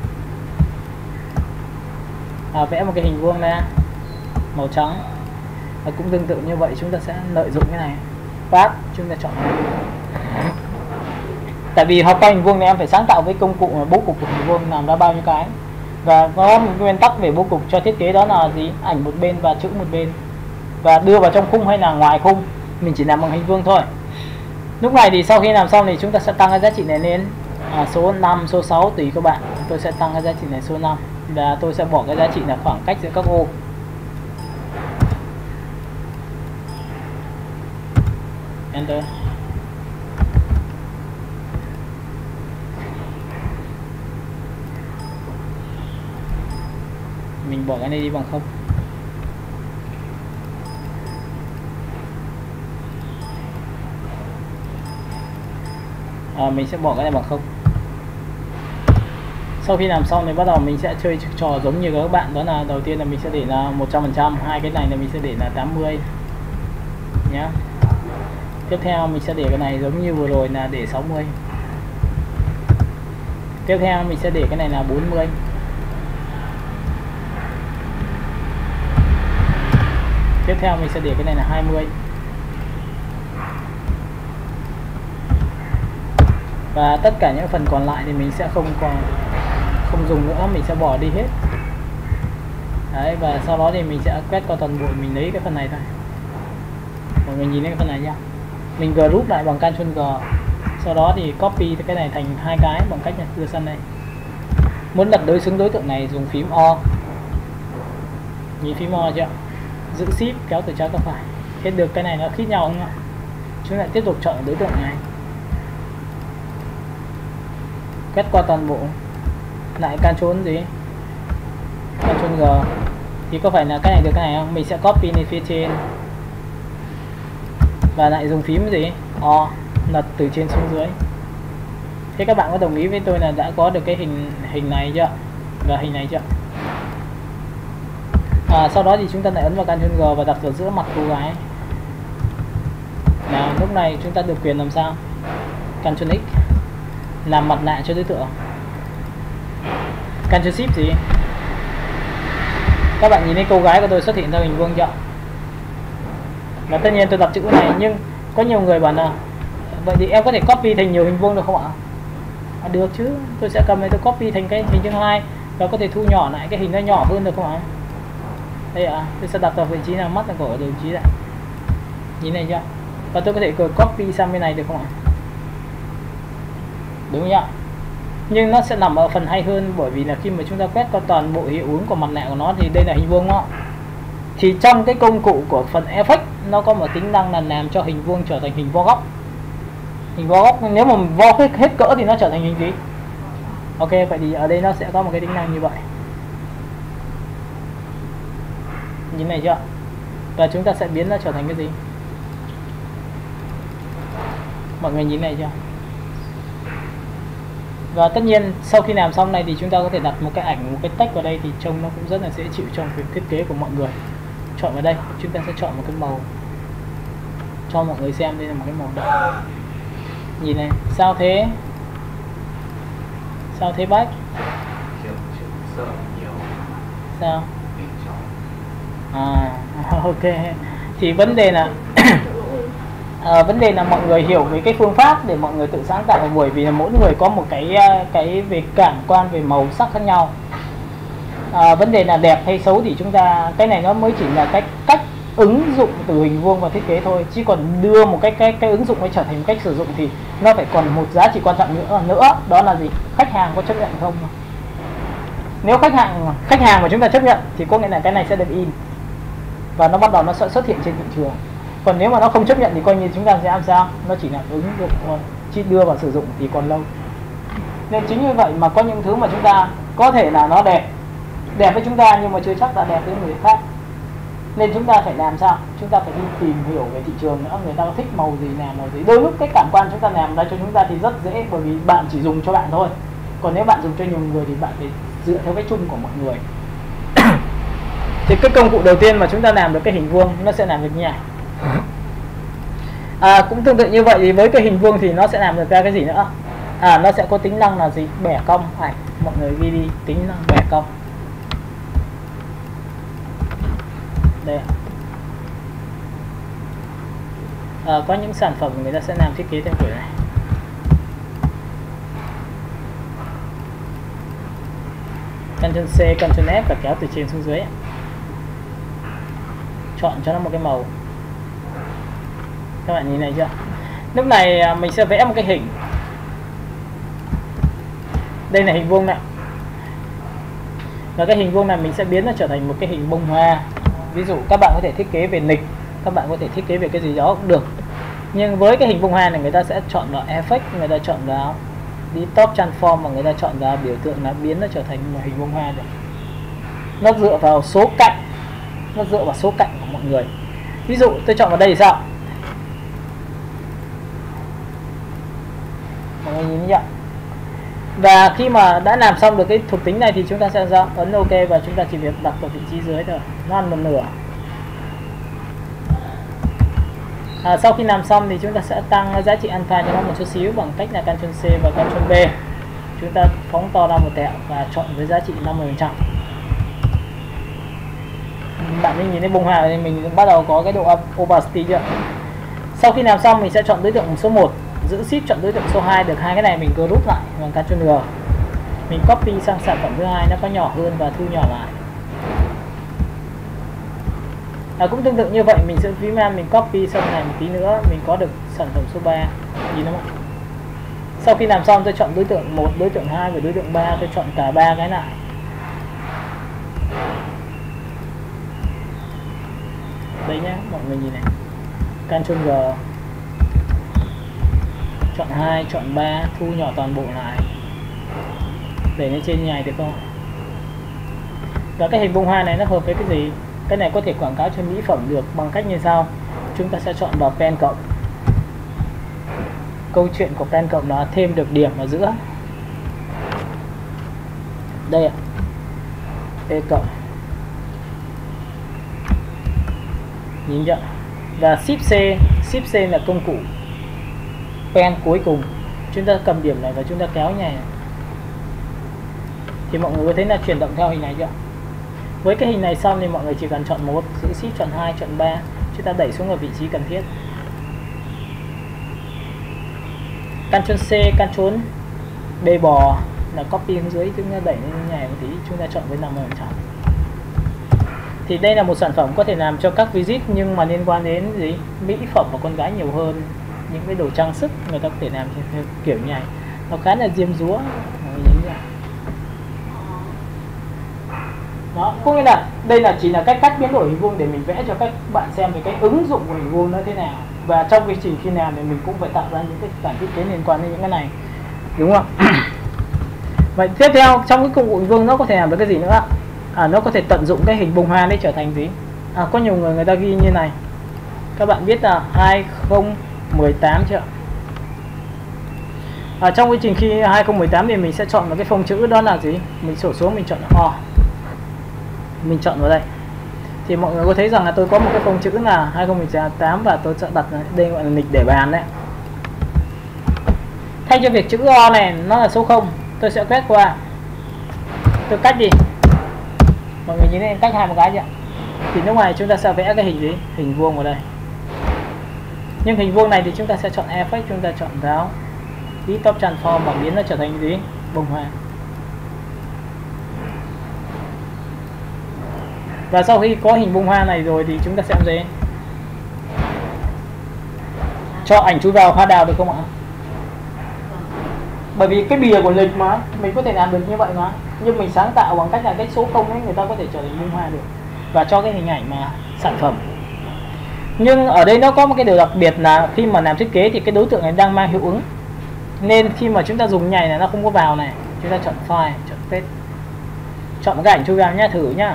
À, vẽ một cái hình vuông ra màu trắng. Và cũng tương tự như vậy, chúng ta sẽ lợi dụng cái này. Path chúng ta chọn này. Tại vì học qua hình vuông này em phải sáng tạo với công cụ bố cục của hình vuông làm ra bao nhiêu cái. Và có một nguyên tắc về bố cục cho thiết kế, đó là gì? Ảnh một bên và chữ một bên. Và đưa vào trong khung hay là ngoài khung, mình chỉ làm bằng hình vuông thôi. Lúc này thì sau khi làm xong thì chúng ta sẽ tăng cái giá trị này lên à, số năm, số sáu tùy các bạn. Tôi sẽ tăng cái giá trị này số năm và tôi sẽ bỏ cái giá trị là khoảng cách giữa các ô. Enter. Mình bỏ cái này đi bằng không. À, mình sẽ bỏ cái này bằng không. Sau khi làm xong thì bắt đầu mình sẽ chơi trò giống như các bạn, đó là đầu tiên là mình sẽ để là một trăm phần trăm, hai cái này là mình sẽ để là tám mươi nhá. Tiếp theo mình sẽ để cái này giống như vừa rồi là để sáu mươi. Tiếp theo mình sẽ để cái này là bốn mươi. Tiếp theo mình sẽ để cái này là hai mươi. Và tất cả những phần còn lại thì mình sẽ không còn không dùng nữa, mình sẽ bỏ đi hết. Đấy, và sau đó thì mình sẽ quét qua toàn bộ, mình lấy cái phần này thôi. Mọi người nhìn thấy cái phần này nhá. Mình group lại bằng Ctrl G. Sau đó thì copy cái này thành hai cái bằng cách này, đưa sang đây. Muốn đặt đối xứng đối tượng này dùng phím O. Nhìn phím O chưa? Giữ Shift kéo từ trái qua phải. Hết được cái này nó khít nhau không ạ? Chúng lại tiếp tục chọn đối tượng này. Quét qua toàn bộ. Lại Ctrl gì? Ctrl G. Thì có phải là cái này được cái này không? Mình sẽ copy lên phía trên. Và lại dùng phím gì? O. Lật từ trên xuống dưới. Thế các bạn có đồng ý với tôi là đã có được cái hình hình này chưa? Và hình này chưa? À, sau đó thì chúng ta lại ấn vào Ctrl G và đặt ở giữa mặt cô gái. Nào, lúc này chúng ta được quyền làm sao? Ctrl X làm mặt nạ cho đối tượng. Ctrl Shift gì? Các bạn nhìn thấy cô gái của tôi xuất hiện theo hình vuông chưa? Và tất nhiên tôi đặt chữ này, nhưng có nhiều người bảo là vậy thì em có thể copy thành nhiều hình vuông được không ạ? À, được chứ, tôi sẽ cầm này tôi copy thành cái hình thứ hai và có thể thu nhỏ lại cái hình nó nhỏ hơn được không ạ? Đây ạ, à, tôi sẽ đặt vào vị trí nào mắt là của vị trí này. Nhìn này chưa? Và tôi có thể copy sang bên này được không ạ? Đúng không ạ? Nhưng nó sẽ nằm ở phần hay hơn, bởi vì là khi mà chúng ta quét qua toàn bộ hiệu ứng của mặt nạ của nó thì đây là hình vuông đó. Thì trong cái công cụ của phần effect nó có một tính năng là làm cho hình vuông trở thành hình vo góc. Hình vo góc, nếu mà vo hết, hết cỡ thì nó trở thành hình gì? Ok, vậy thì ở đây nó sẽ có một cái tính năng như vậy. Nhìn này chưa? Và chúng ta sẽ biến nó trở thành cái gì? Mọi người nhìn này chưa? Và tất nhiên sau khi làm xong này thì chúng ta có thể đặt một cái ảnh, một cái text vào đây thì trông nó cũng rất là dễ chịu trong việc thiết kế của mọi người. Chọn vào đây, chúng ta sẽ chọn một cái màu cho mọi người xem. Đây là một cái màu đỏ. Nhìn này, sao thế? Sao thế bác? Sao? À, ok. Thì vấn đề là à, vấn đề là mọi người hiểu về cái phương pháp để mọi người tự sáng tạo, bởi vì là mỗi người có một cái cái về cảm quan về màu sắc khác nhau. À, vấn đề là đẹp hay xấu thì chúng ta cái này nó mới chỉ là cách cách ứng dụng từ hình vuông vào thiết kế thôi, chứ còn đưa một cái cái cái ứng dụng mới trở thành một cách sử dụng thì nó phải còn một giá trị quan trọng nữa nữa đó là gì? Khách hàng có chấp nhận không? Nếu khách hàng khách hàng mà chúng ta chấp nhận thì có nghĩa là cái này sẽ được in và nó bắt đầu nó sẽ xuất hiện trên thị trường. Còn nếu mà nó không chấp nhận thì coi như chúng ta sẽ làm sao? Nó chỉ là ứng dụng thôi, chứ đưa vào sử dụng thì còn lâu. Nên chính như vậy mà có những thứ mà chúng ta có thể là nó đẹp đẹp với chúng ta nhưng mà chưa chắc là đẹp với người khác. Nên chúng ta phải làm sao? Chúng ta phải đi tìm hiểu về thị trường nữa, người ta thích màu gì, làm màu gì. Đôi lúc cái cảm quan chúng ta làm ra cho chúng ta thì rất dễ, bởi vì bạn chỉ dùng cho bạn thôi. Còn nếu bạn dùng cho nhiều người thì bạn phải dựa theo cái chung của mọi người. Thì cái công cụ đầu tiên mà chúng ta làm được cái hình vuông nó sẽ làm được như này. À, cũng tương tự như vậy thì với cái hình vuông thì nó sẽ làm được ra cái gì nữa? À, nó sẽ có tính năng là gì? Bẻ cong ảnh. Mọi người ghi đi tính năng bẻ cong. Đây ạ. À, có những sản phẩm người ta sẽ làm thiết kế theo kiểu này. Ctrl C, Ctrl F và kéo từ trên xuống dưới. Chọn cho nó một cái màu. Các bạn nhìn này chưa? Lúc này mình sẽ vẽ một cái hình. Đây là hình vuông này. Và cái hình vuông này mình sẽ biến nó trở thành một cái hình bông hoa. Ví dụ các bạn có thể thiết kế về nịch, các bạn có thể thiết kế về cái gì đó cũng được. Nhưng với cái hình bông hoa này người ta sẽ chọn vào effect, người ta chọn vào đi top transform và người ta chọn vào biểu tượng là biến nó trở thành một hình bông hoa được. Nó dựa vào số cạnh, nó dựa vào số cạnh của mọi người. Ví dụ tôi chọn vào đây thì sao? Mọi người nhìn nhá. Và khi mà đã làm xong được cái thuộc tính này thì chúng ta sẽ ra ấn OK và chúng ta chỉ việc đặt vào vị trí dưới thôi, nó ăn một nửa. À, sau khi làm xong thì chúng ta sẽ tăng giá trị alpha cho nó một chút xíu bằng cách là Ctrl C và Ctrl V. Chúng ta phóng to ra một tẹo và chọn với giá trị năm mươi phần trăm. Bạn mình nhìn thấy bông hoa thì mình bắt đầu có cái độ opacity chưa? Sau khi làm xong mình sẽ chọn đối tượng số một, giữ shift chọn đối tượng số hai, được hai cái này mình group lại bằng Ctrl G. Mình copy sang sản phẩm thứ hai, nó có nhỏ hơn và thu nhỏ lại. À, cũng tương tự như vậy mình sẽ phím man mình copy sang này một tí nữa mình có được sản phẩm số ba. Nhìn không ạ? Sau khi làm xong tôi chọn đối tượng một, đối tượng hai và đối tượng ba, tôi chọn cả ba cái lại. Đây nhá, mọi người nhìn này. Ctrl G. Chọn hai, chọn ba, thu nhỏ toàn bộ lại. Để lên trên như này được không? Và cái hình bông hoa này nó hợp với cái gì? Cái này có thể quảng cáo cho mỹ phẩm được bằng cách như sau. Chúng ta sẽ chọn vào pen cộng. Câu chuyện của pen cộng là thêm được điểm ở giữa. Đây ạ. P cộng. Nhìn chưa? Và Shift C, Shift C là công cụ pen cuối cùng. Chúng ta cầm điểm này và chúng ta kéo như này. Thì mọi người có thấy là chuyển động theo hình này chưa? Với cái hình này xong thì mọi người chỉ cần chọn một, giữ shift chọn hai, chọn ba, chúng ta đẩy xuống ở vị trí cần thiết. Ctrl C, Ctrl D bò là copy xuống dưới, chúng ta đẩy lên như này một tí, chúng ta chọn với năm mươi phần trăm. Thì đây là một sản phẩm có thể làm cho các visit nhưng mà liên quan đến gì? Mỹ phẩm và con gái nhiều hơn. Những cái đồ trang sức người ta có thể làm theo kiểu như này. Nó khá là diêm dúa. Đó, có nghĩa là đây là chỉ là cách cách biến đổi hình vuông để mình vẽ cho các bạn xem về cái ứng dụng của hình vuông nó thế nào. Và trong quy trình khi nào thì mình cũng phải tạo ra những cái bản thiết kế liên quan đến những cái này. Đúng không? Vậy tiếp theo trong cái công cụ hình vuông nó có thể làm được cái gì nữa? À, nó có thể tận dụng cái hình bông hoa để trở thành gì? À, có nhiều người người ta ghi như này. Các bạn biết là hai không một tám chưa? À, trong quy trình khi hai không một tám thì mình sẽ chọn một cái phông chữ đó là gì? Mình sổ số mình chọn là O. Mình chọn vào đây. Thì mọi người có thấy rằng là tôi có một cái phông chữ là hai không một tám và tôi sẽ đặt đây gọi là nịch để bàn đấy. Thay cho việc chữ O này nó là số không, tôi sẽ quét qua. Tôi cách đi. Mọi người nhìn thấy cách hai một cái chưa? Thì lúc này chúng ta sẽ vẽ cái hình gì? Hình vuông vào đây. Nhưng hình vuông này thì chúng ta sẽ chọn effect, chúng ta chọn vào tí top transform và biến nó trở thành gì? Bông hoa. Và sau khi có hình bông hoa này rồi thì chúng ta sẽ làm gì? Cho ảnh chui vào hoa đào được không ạ? Bởi vì cái bìa của lịch mà mình có thể làm được như vậy mà. Nhưng mình sáng tạo bằng cách là cái số không ấy người ta có thể trở thành bông hoa được. Và cho cái hình ảnh mà sản phẩm. Nhưng ở đây nó có một cái điều đặc biệt là khi mà làm thiết kế thì cái đối tượng này đang mang hiệu ứng. Nên khi mà chúng ta dùng nhảy này nó không có vào này. Chúng ta chọn file, chọn paste. Chọn một cái ảnh chui vào nhá, thử nhá.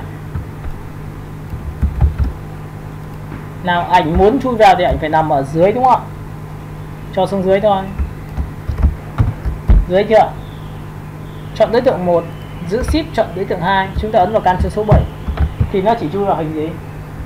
Nào ảnh muốn chui vào thì ảnh phải nằm ở dưới đúng không ạ? Cho xuống dưới thôi. Dưới chưa? Chọn đối tượng một, giữ shift chọn đối tượng hai, chúng ta ấn vào Ctrl số bảy thì nó chỉ chui vào hình gì?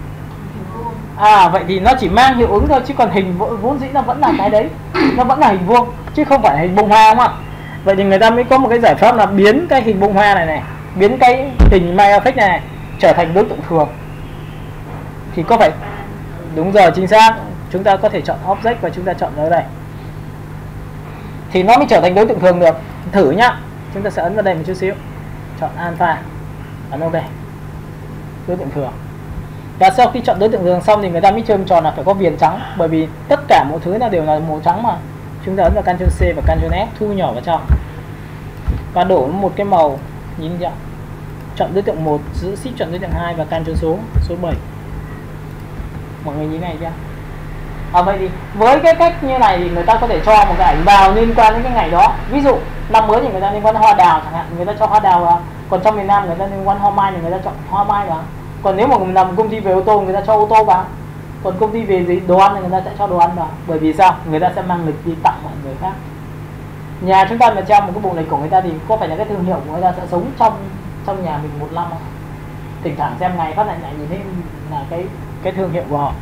À vậy thì nó chỉ mang hiệu ứng thôi chứ còn hình vốn dĩ nó vẫn là cái đấy. Nó vẫn là hình vuông chứ không phải là hình bông hoa không ạ? Vậy thì người ta mới có một cái giải pháp là biến cái hình bông hoa này này, biến cái hình My Effect này, này trở thành đối tượng thường. Thì có phải đúng rồi, chính xác, chúng ta có thể chọn Object và chúng ta chọn ở đây thì nó mới trở thành đối tượng thường được. Thử nhá, chúng ta sẽ ấn vào đây một chút xíu, chọn Alpha, ấn OK, đối tượng thường. Và sau khi chọn đối tượng thường xong thì người ta mới trơm tròn là phải có viền trắng, bởi vì tất cả mọi thứ là đều là màu trắng mà. Chúng ta ấn vào Ctrl C và Ctrl S, thu nhỏ vào trong và đổ một cái màu, nhìn chưa? Chọn đối tượng một, giữ Shift chọn đối tượng hai và Ctrl số số bảy. Mọi người nhìn này chưa? À, vậy thì với cái cách như này thì người ta có thể cho một cái ảnh vào liên quan đến cái ngày đó. Ví dụ năm mới thì người ta liên quan đến hoa đào chẳng hạn, người ta cho hoa đào vào. Còn trong miền Nam người ta liên quan hoa mai thì người ta chọn hoa mai vào. Còn nếu mà mình làm công ty về ô tô người ta cho ô tô vào. Còn công ty về gì đồ ăn thì người ta sẽ cho đồ ăn vào. Bởi vì sao? Người ta sẽ mang lịch đi tặng mọi người khác. Nhà chúng ta mà treo một cái bộ lịch của người ta thì có phải là cái thương hiệu của người ta sẽ sống trong trong nhà mình một năm không? Thỉnh thoảng xem ngày phát lại lại nhìn thấy là cái cái thương hiệu của họ.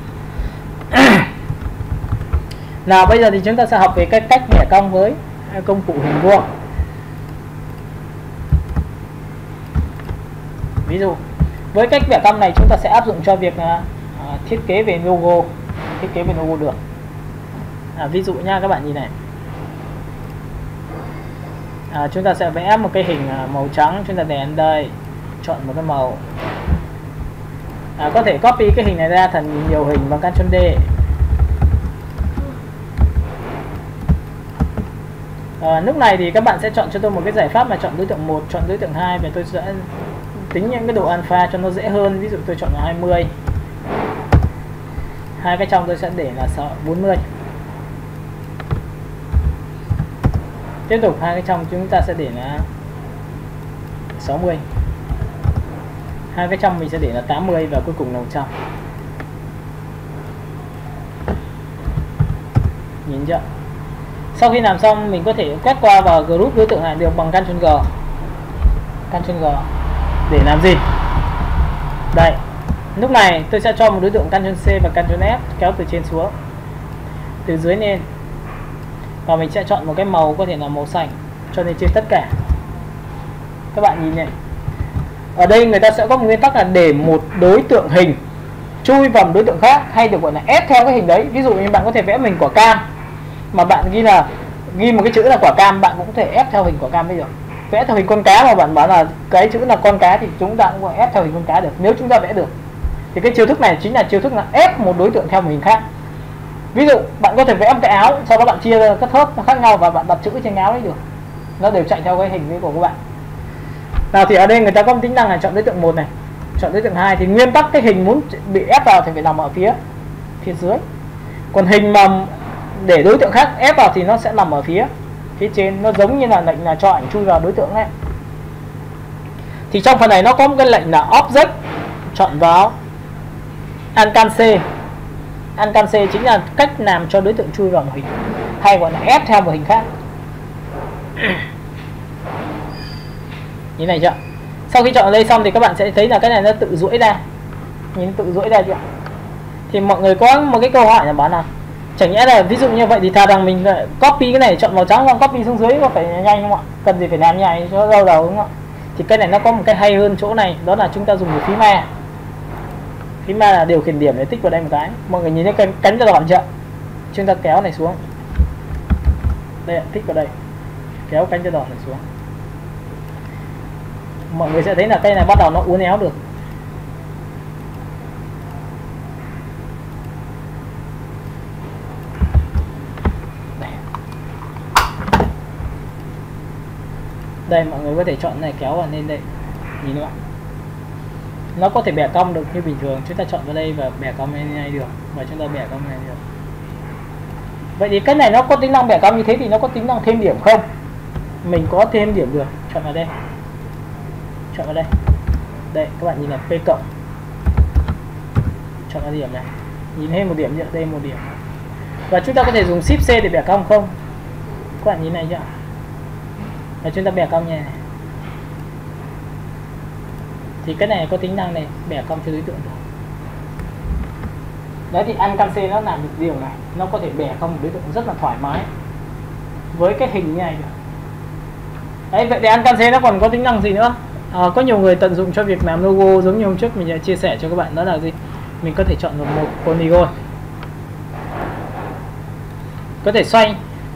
Nào bây giờ thì chúng ta sẽ học về cái cách bẻ cong với công cụ hình vuông. Ví dụ với cách bẻ cong này chúng ta sẽ áp dụng cho việc uh, thiết kế về logo, thiết kế về logo được. À, ví dụ nha các bạn nhìn này, à, chúng ta sẽ vẽ một cái hình uh, màu trắng, chúng ta để đến đây, chọn một cái màu. À, có thể copy cái hình này ra thành nhiều hình bằng Ctrl D. À, lúc này thì các bạn sẽ chọn cho tôi một cái giải pháp là chọn đối tượng một, chọn đối tượng hai và tôi sẽ tính những cái độ alpha cho nó dễ hơn. Ví dụ tôi chọn là hai mươi. Hai cái trong tôi sẽ để là bốn mươi. Tiếp tục hai cái trong chúng ta sẽ để là sáu mươi. Hai cái trong mình sẽ để là tám mươi và cuối cùng là một trăm. Nhìn chưa? Sau khi làm xong mình có thể quét qua vào group đối tượng này được bằng Ctrl G. Ctrl G để làm gì? Đây. Lúc này tôi sẽ cho một đối tượng Ctrl C và Ctrl F, kéo từ trên xuống, từ dưới lên. Và mình sẽ chọn một cái màu có thể là màu xanh cho lên trên tất cả. Các bạn nhìn này. Ở đây người ta sẽ có một nguyên tắc là để một đối tượng hình chui vào một đối tượng khác, hay được gọi là ép theo cái hình đấy. Ví dụ như bạn có thể vẽ mình quả cam mà bạn ghi là ghi một cái chữ là quả cam, bạn cũng có thể ép theo hình quả cam bây giờ. Vẽ theo hình con cá mà bạn bảo là cái chữ là con cá thì chúng ta cũng có ép theo hình con cá được, nếu chúng ta vẽ được. Thì cái chiêu thức này chính là chiêu thức là ép một đối tượng theo một hình khác. Ví dụ bạn có thể vẽ một cái áo, sau đó bạn chia ra các thớt nó khác nhau và bạn đặt chữ trên áo đấy được, nó đều chạy theo cái hình của các bạn. Nào thì ở đây người ta có một tính năng là chọn đối tượng một này, chọn đối tượng hai thì nguyên tắc cái hình muốn bị ép vào thì phải nằm ở phía phía dưới. Còn hình mà để đối tượng khác ép vào thì nó sẽ nằm ở phía phía trên, nó giống như là lệnh là cho ảnh chui vào đối tượng này. Thì trong phần này nó có một cái lệnh là Object, chọn vào Alt C. Alt C chính là cách làm cho đối tượng chui vào một hình, hay gọi là ép theo một hình khác. Như này chưa? Sau khi chọn ở đây xong thì các bạn sẽ thấy là cái này nó tự duỗi ra. Nhìn tự duỗi ra chưa? Thì mọi người có một cái câu hỏi là bảo là chẳng nhẽ là ví dụ như vậy thì thà rằng mình copy cái này chọn màu trắng và copy xuống dưới có phải nhanh không ạ? Cần gì phải làm như này cho đau đầu đúng không ạ? Thì cái này nó có một cái hay hơn chỗ này, đó là chúng ta dùng một phím ma. Phím ma là điều khiển điểm để tích vào đây một cái. Mọi người nhìn thấy cái cánh cho đòn chưa? Chúng ta kéo này xuống. Đây, tích vào đây. Kéo cánh cho đòn này xuống. Mọi người sẽ thấy là cây này bắt đầu nó uốn éo được. Đây. Đây mọi người có thể chọn này kéo vào lên đây. Nhìn các bạn. Nó có thể bẻ cong được như bình thường, chúng ta chọn vào đây và bẻ cong lên này được, và chúng ta bẻ cong này được. Vậy thì cái này nó có tính năng bẻ cong như thế thì nó có tính năng thêm điểm không? Mình có thêm điểm được, chọn vào đây. Chọn vào đây. Đây các bạn nhìn là P cộng. Chọn vào điểm này. Nhìn thêm một điểm, đây một điểm. Và chúng ta có thể dùng Shift C để bẻ cong không? Các bạn nhìn này chưa? Và chúng ta bẻ cong như này. Thì cái này có tính năng này, bẻ cong cho đối tượng được. Đấy thì Alt C nó làm được điều này, nó có thể bẻ cong một đối tượng rất là thoải mái với cái hình như này được. Đấy, vậy thì Alcance nó còn có tính năng gì nữa? À, có nhiều người tận dụng cho việc làm logo, giống như hôm trước mình đã chia sẻ cho các bạn, đó là gì? Mình có thể chọn một, một polygon, có thể xoay,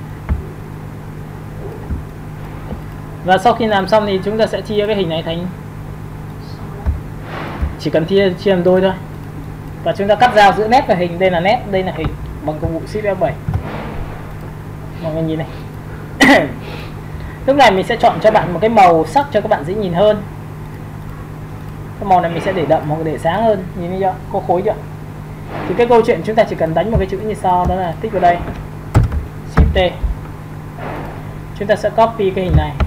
và sau khi làm xong thì chúng ta sẽ chia cái hình này thành, chỉ cần chia chia làm đôi thôi, và chúng ta cắt giao giữa nét và hình. Đây là nét, đây là hình, bằng công cụ Shift F bảy. Mọi người nhìn này. Lúc này mình sẽ chọn cho bạn một cái màu sắc cho các bạn dễ nhìn hơn. Cái màu này mình sẽ để đậm hoặc để sáng hơn, nhìn thấy chưa, có khối chưa? Thì cái câu chuyện chúng ta chỉ cần đánh một cái chữ như sau, đó là tích vào đây, Shift T. Chúng ta sẽ copy cái hình này,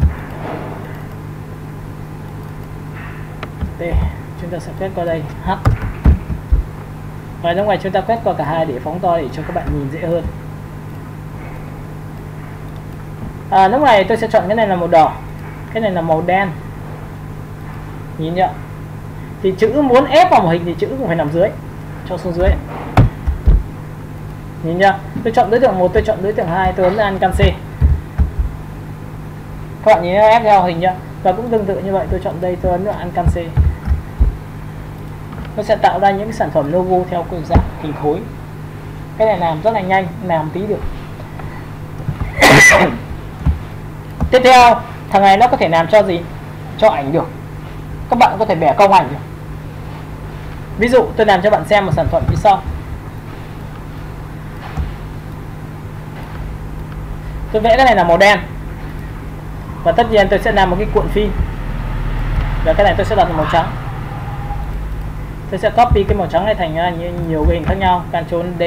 T. Chúng ta sẽ quét qua đây, H. Và lúc này chúng ta quét qua cả hai để phóng to để cho các bạn nhìn dễ hơn. À, lúc này tôi sẽ chọn cái này là màu đỏ, cái này là màu đen, nhìn chưa? Thì chữ muốn ép vào một hình thì chữ cũng phải nằm dưới, cho xuống dưới, nhìn chưa? Tôi chọn đối tượng một, tôi chọn đối tượng hai, tôi ấn Alcance. Các bạn nhìn nó ép theo hình chưa? Và cũng tương tự như vậy, tôi chọn đây, tôi ấn Alcance. Nó sẽ tạo ra những cái sản phẩm logo theo kiểu dạng hình khối. Cái này làm rất là nhanh, làm tí được. Tiếp theo, thằng này nó có thể làm cho gì? Cho ảnh được. Các bạn có thể bẻ cong ảnh được. Ví dụ tôi làm cho bạn xem một sản phẩm như sau. Tôi vẽ cái này là màu đen, và tất nhiên tôi sẽ làm một cái cuộn phim, và cái này tôi sẽ đặt màu trắng. Tôi sẽ copy cái màu trắng này thành nhiều cái hình khác nhau, Ctrl D.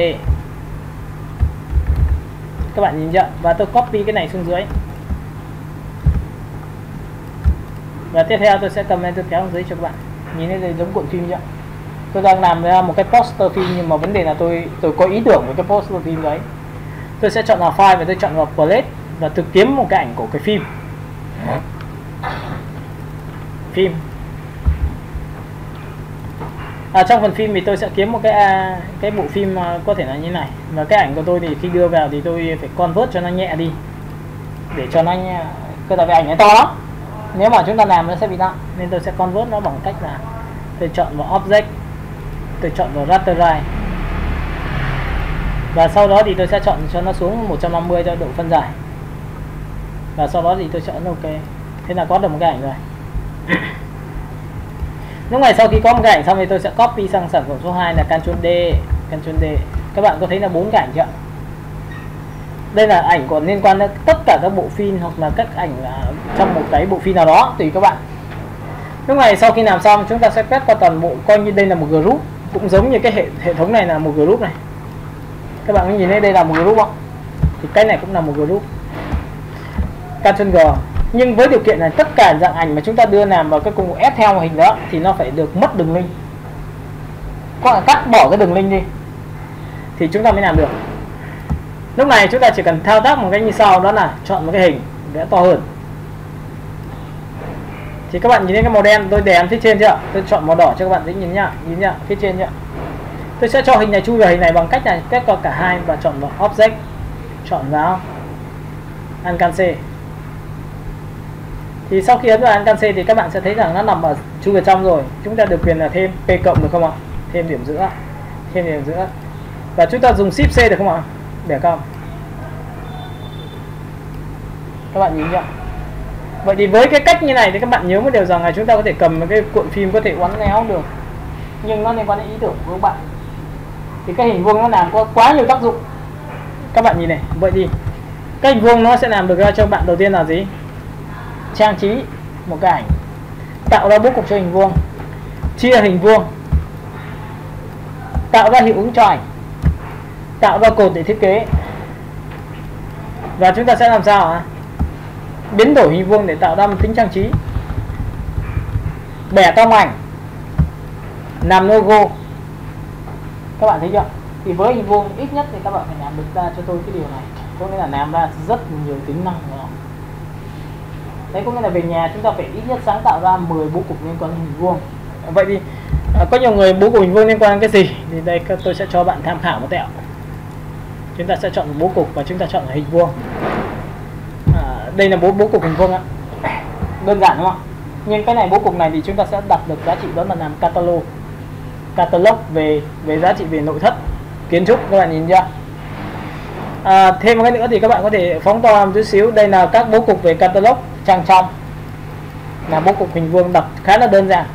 Các bạn nhìn chưa? Và tôi copy cái này xuống dưới. Và tiếp theo tôi sẽ cầm lên, tôi kéo xuống dưới cho các bạn. Nhìn thấy đây giống cuộn phim chưa? Tôi đang làm ra một cái poster phim, nhưng mà vấn đề là tôi tôi có ý tưởng với cái poster phim đấy. Tôi sẽ chọn vào file và tôi chọn vào palette và tôi kiếm một cái ảnh của cái phim. Phim. À, trong phần phim thì tôi sẽ kiếm một cái cái bộ phim có thể là như này, và cái ảnh của tôi thì khi đưa vào thì tôi phải convert cho nó nhẹ đi để cho nó nhẹ. Cơ tại vì ảnh này to lắm, nếu mà chúng ta làm nó sẽ bị nặng, nên tôi sẽ convert nó bằng cách là tôi chọn vào object, tôi chọn vào raster, và sau đó thì tôi sẽ chọn cho nó xuống một trăm năm mươi cho độ phân giải, và sau đó thì tôi chọn ok. Thế là có được một cái ảnh rồi. Lúc này sau khi có một cái ảnh xong thì tôi sẽ copy sang sản phẩm số hai là Ctrl D, Ctrl D. Các bạn có thấy là bốn cái ảnh chưa? Đây là ảnh còn liên quan đến tất cả các bộ phim hoặc là các ảnh trong một cái bộ phim nào đó, tùy các bạn. Lúc này sau khi làm xong chúng ta sẽ quét qua toàn bộ, coi như đây là một group, cũng giống như cái hệ hệ thống này là một group này. Các bạn có nhìn thấy đây là một group không? Thì cái này cũng là một group. Ctrl G. Nhưng với điều kiện là tất cả dạng ảnh mà chúng ta đưa làm vào cái công cụ ép theo hình đó thì nó phải được mất đường link, có là cắt bỏ cái đường link đi thì chúng ta mới làm được. Lúc này chúng ta chỉ cần thao tác một cái như sau, đó là chọn một cái hình vẽ to hơn. Thì các bạn nhìn thấy cái màu đen tôi đè phía trên chưa? Tôi chọn màu đỏ cho các bạn dễ nhìn nhá, nhìn nhá, phía trên nhá. Tôi sẽ cho hình này chui vào hình này bằng cách là quét qua cả hai và chọn vào object, chọn vào Alcance. Thì sau khi ấn vào Alcance thì các bạn sẽ thấy rằng nó nằm ở chui vào trong rồi. Chúng ta được quyền là thêm P cộng được không ạ? Thêm điểm giữa, thêm điểm giữa. Và chúng ta dùng Shift C được không ạ? Để không? Các bạn nhìn nhá. Vậy thì với cái cách như này thì các bạn nhớ một điều rằng là chúng ta có thể cầm một cái cuộn phim có thể uốn éo được, nhưng nó liên quan đến ý tưởng của các bạn. Thì cái hình vuông nó làm có quá nhiều tác dụng. Các bạn nhìn này, vậy thì cái hình vuông nó sẽ làm được ra cho bạn đầu tiên là gì? Trang trí một cái ảnh, tạo ra bố cục cho hình vuông, chia hình vuông, tạo ra hiệu ứng cho ảnh, tạo ra cột để thiết kế. Và chúng ta sẽ làm sao hả? Biến đổi hình vuông để tạo ra một tính trang trí, bẻ cong ảnh, làm logo. Các bạn thấy chưa? Thì với hình vuông ít nhất thì các bạn phải làm được ra cho tôi cái điều này, có nghĩa là làm ra rất nhiều tính năng của nó. Đấy, có nghĩa là về nhà chúng ta phải ít nhất sáng tạo ra mười bố cục liên quan đến hình vuông. Vậy thì à, có nhiều người bố cục hình vuông liên quan đến cái gì? Thì đây tôi sẽ cho bạn tham khảo một tẹo. Chúng ta sẽ chọn bố cục và chúng ta chọn hình vuông. À, đây là bố bố cục hình vuông ạ, đơn giản đúng không ạ? Nhưng cái này bố cục này thì chúng ta sẽ đặt được giá trị đó là làm catalog catalog về về giá trị về nội thất kiến trúc, các bạn nhìn chưa? À, thêm một cái nữa thì các bạn có thể phóng to một chút xíu, đây là các bố cục về catalog trang trong, là bố cục hình vuông đặt khá là đơn giản.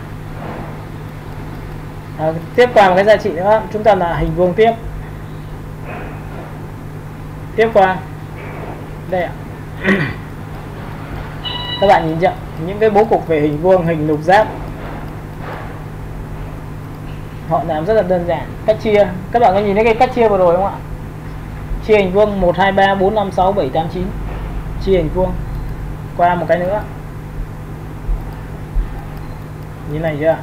À, tiếp qua một cái giá trị nữa, chúng ta là hình vuông tiếp tiếp qua đây ạ. Các bạn nhìn chưa, những cái bố cục về hình vuông, hình lục giác họ làm rất là đơn giản. Cách chia, các bạn có nhìn thấy cái cách chia vừa rồi không ạ? Chia hình vuông một, hai, ba, bốn, năm, sáu, bảy, tám, chín, chia hình vuông. Qua một cái nữa như này chưa?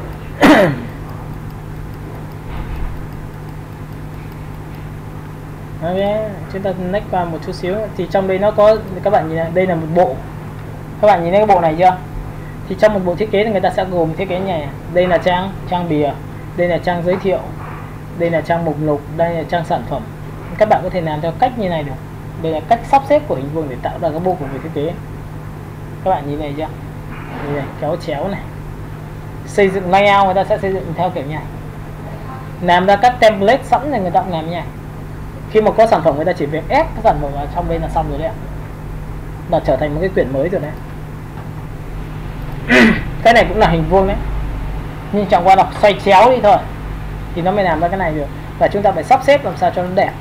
Ok, chúng ta next qua một chút xíu thì trong đây nó có, các bạn nhìn này, đây là một bộ, các bạn nhìn thấy cái bộ này chưa? Thì trong một bộ thiết kế thì người ta sẽ gồm thiết kế như này, đây là trang trang bìa, đây là trang giới thiệu, đây là trang mục lục, đây là trang sản phẩm. Các bạn có thể làm theo cách như này được. Đây là cách sắp xếp của hình vuông để tạo ra cái bộ cục về thiết kế. Các bạn nhìn này chưa? Đây này, kéo chéo này. Xây dựng layout người ta sẽ xây dựng theo kiểu như này. Làm ra các template sẵn thì người ta cũng làm như này. Khi mà có sản phẩm người ta chỉ việc ép cái sản phẩm vào trong đây là xong rồi đấy ạ. Là trở thành một cái quyển mới rồi đấy. Cái này cũng là hình vuông đấy, nhưng chẳng qua là xoay chéo đi thôi thì nó mới làm ra cái này được. Và chúng ta phải sắp xếp làm sao cho nó đẹp.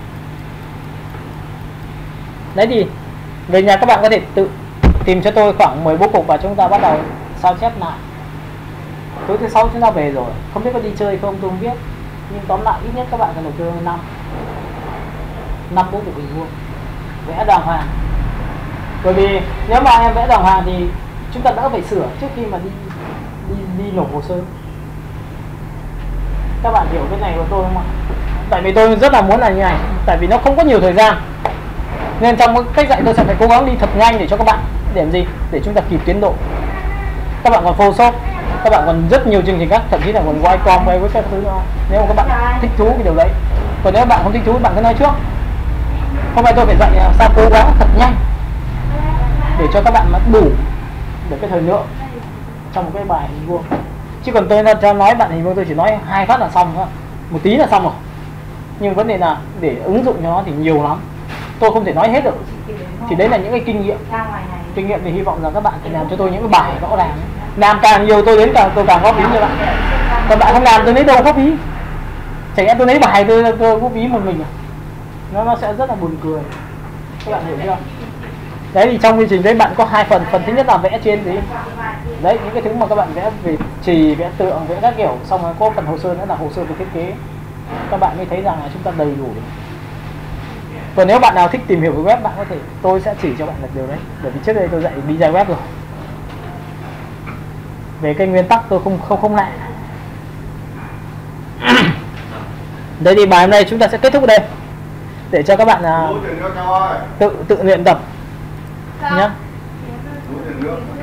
Đấy thì về nhà các bạn có thể tự tìm cho tôi khoảng mười bố cục và chúng ta bắt đầu sao chép lại. Tối thứ sáu chúng ta về rồi, không biết có đi chơi không tôi không biết, nhưng tóm lại ít nhất các bạn cần đầu tư năm năm bố cục hình vuông vẽ đàng hoàng. Bởi vì nếu mà em vẽ đàng hoàng thì chúng ta đỡ phải sửa trước khi mà đi đi đi nộp hồ sơ. Các bạn hiểu cái này của tôi không ạ? Tại vì tôi rất là muốn là như này, tại vì nó không có nhiều thời gian, nên trong cái cách dạy tôi sẽ phải cố gắng đi thật nhanh để cho các bạn, để làm gì? Để chúng ta kịp tiến độ. Các bạn còn Photoshop, các bạn còn rất nhiều chương trình khác, thậm chí là còn Wacom với các thứ đó. Nếu mà các bạn thích thú cái điều đấy, còn nếu bạn không thích thú bạn cứ nói trước. Hôm nay tôi phải dạy làm sao cố gắng thật nhanh để cho các bạn mà đủ được cái thời lượng trong một cái bài hình vuông. Chứ còn tôi cho nói bạn hình vuông tôi chỉ nói hai phát là xong thôi, một tí là xong rồi. Nhưng vấn đề là để ứng dụng cho nó thì nhiều lắm, tôi không thể nói hết được. Thì đấy là những cái kinh nghiệm. Kinh nghiệm thì hy vọng là các bạn phải làm cho tôi những cái bài rõ ràng. Làm càng nhiều tôi đến càng tôi càng góp ý cho bạn. Còn bạn không làm tôi lấy đâu góp ý. Chẳng lẽ tôi lấy bài tôi tôi góp ý một mình à? Nó nó sẽ rất là buồn cười. Các bạn hiểu chưa? Đấy thì trong quy trình đấy bạn có hai phần. Phần thứ nhất là vẽ trên gì? Đấy, những cái thứ mà các bạn vẽ về chì, vẽ tượng, vẽ các kiểu. Xong rồi có phần hồ sơ nữa là hồ sơ về thiết kế. Các bạn mới thấy rằng là chúng ta đầy đủ. Còn nếu bạn nào thích tìm hiểu về web, bạn có thể, tôi sẽ chỉ cho bạn được điều đấy. Bởi vì trước đây tôi dạy design web rồi. Về cái nguyên tắc tôi không không không lại. Đấy thì bài hôm nay chúng ta sẽ kết thúc ở đây để cho các bạn uh, tự tự luyện tập nhé.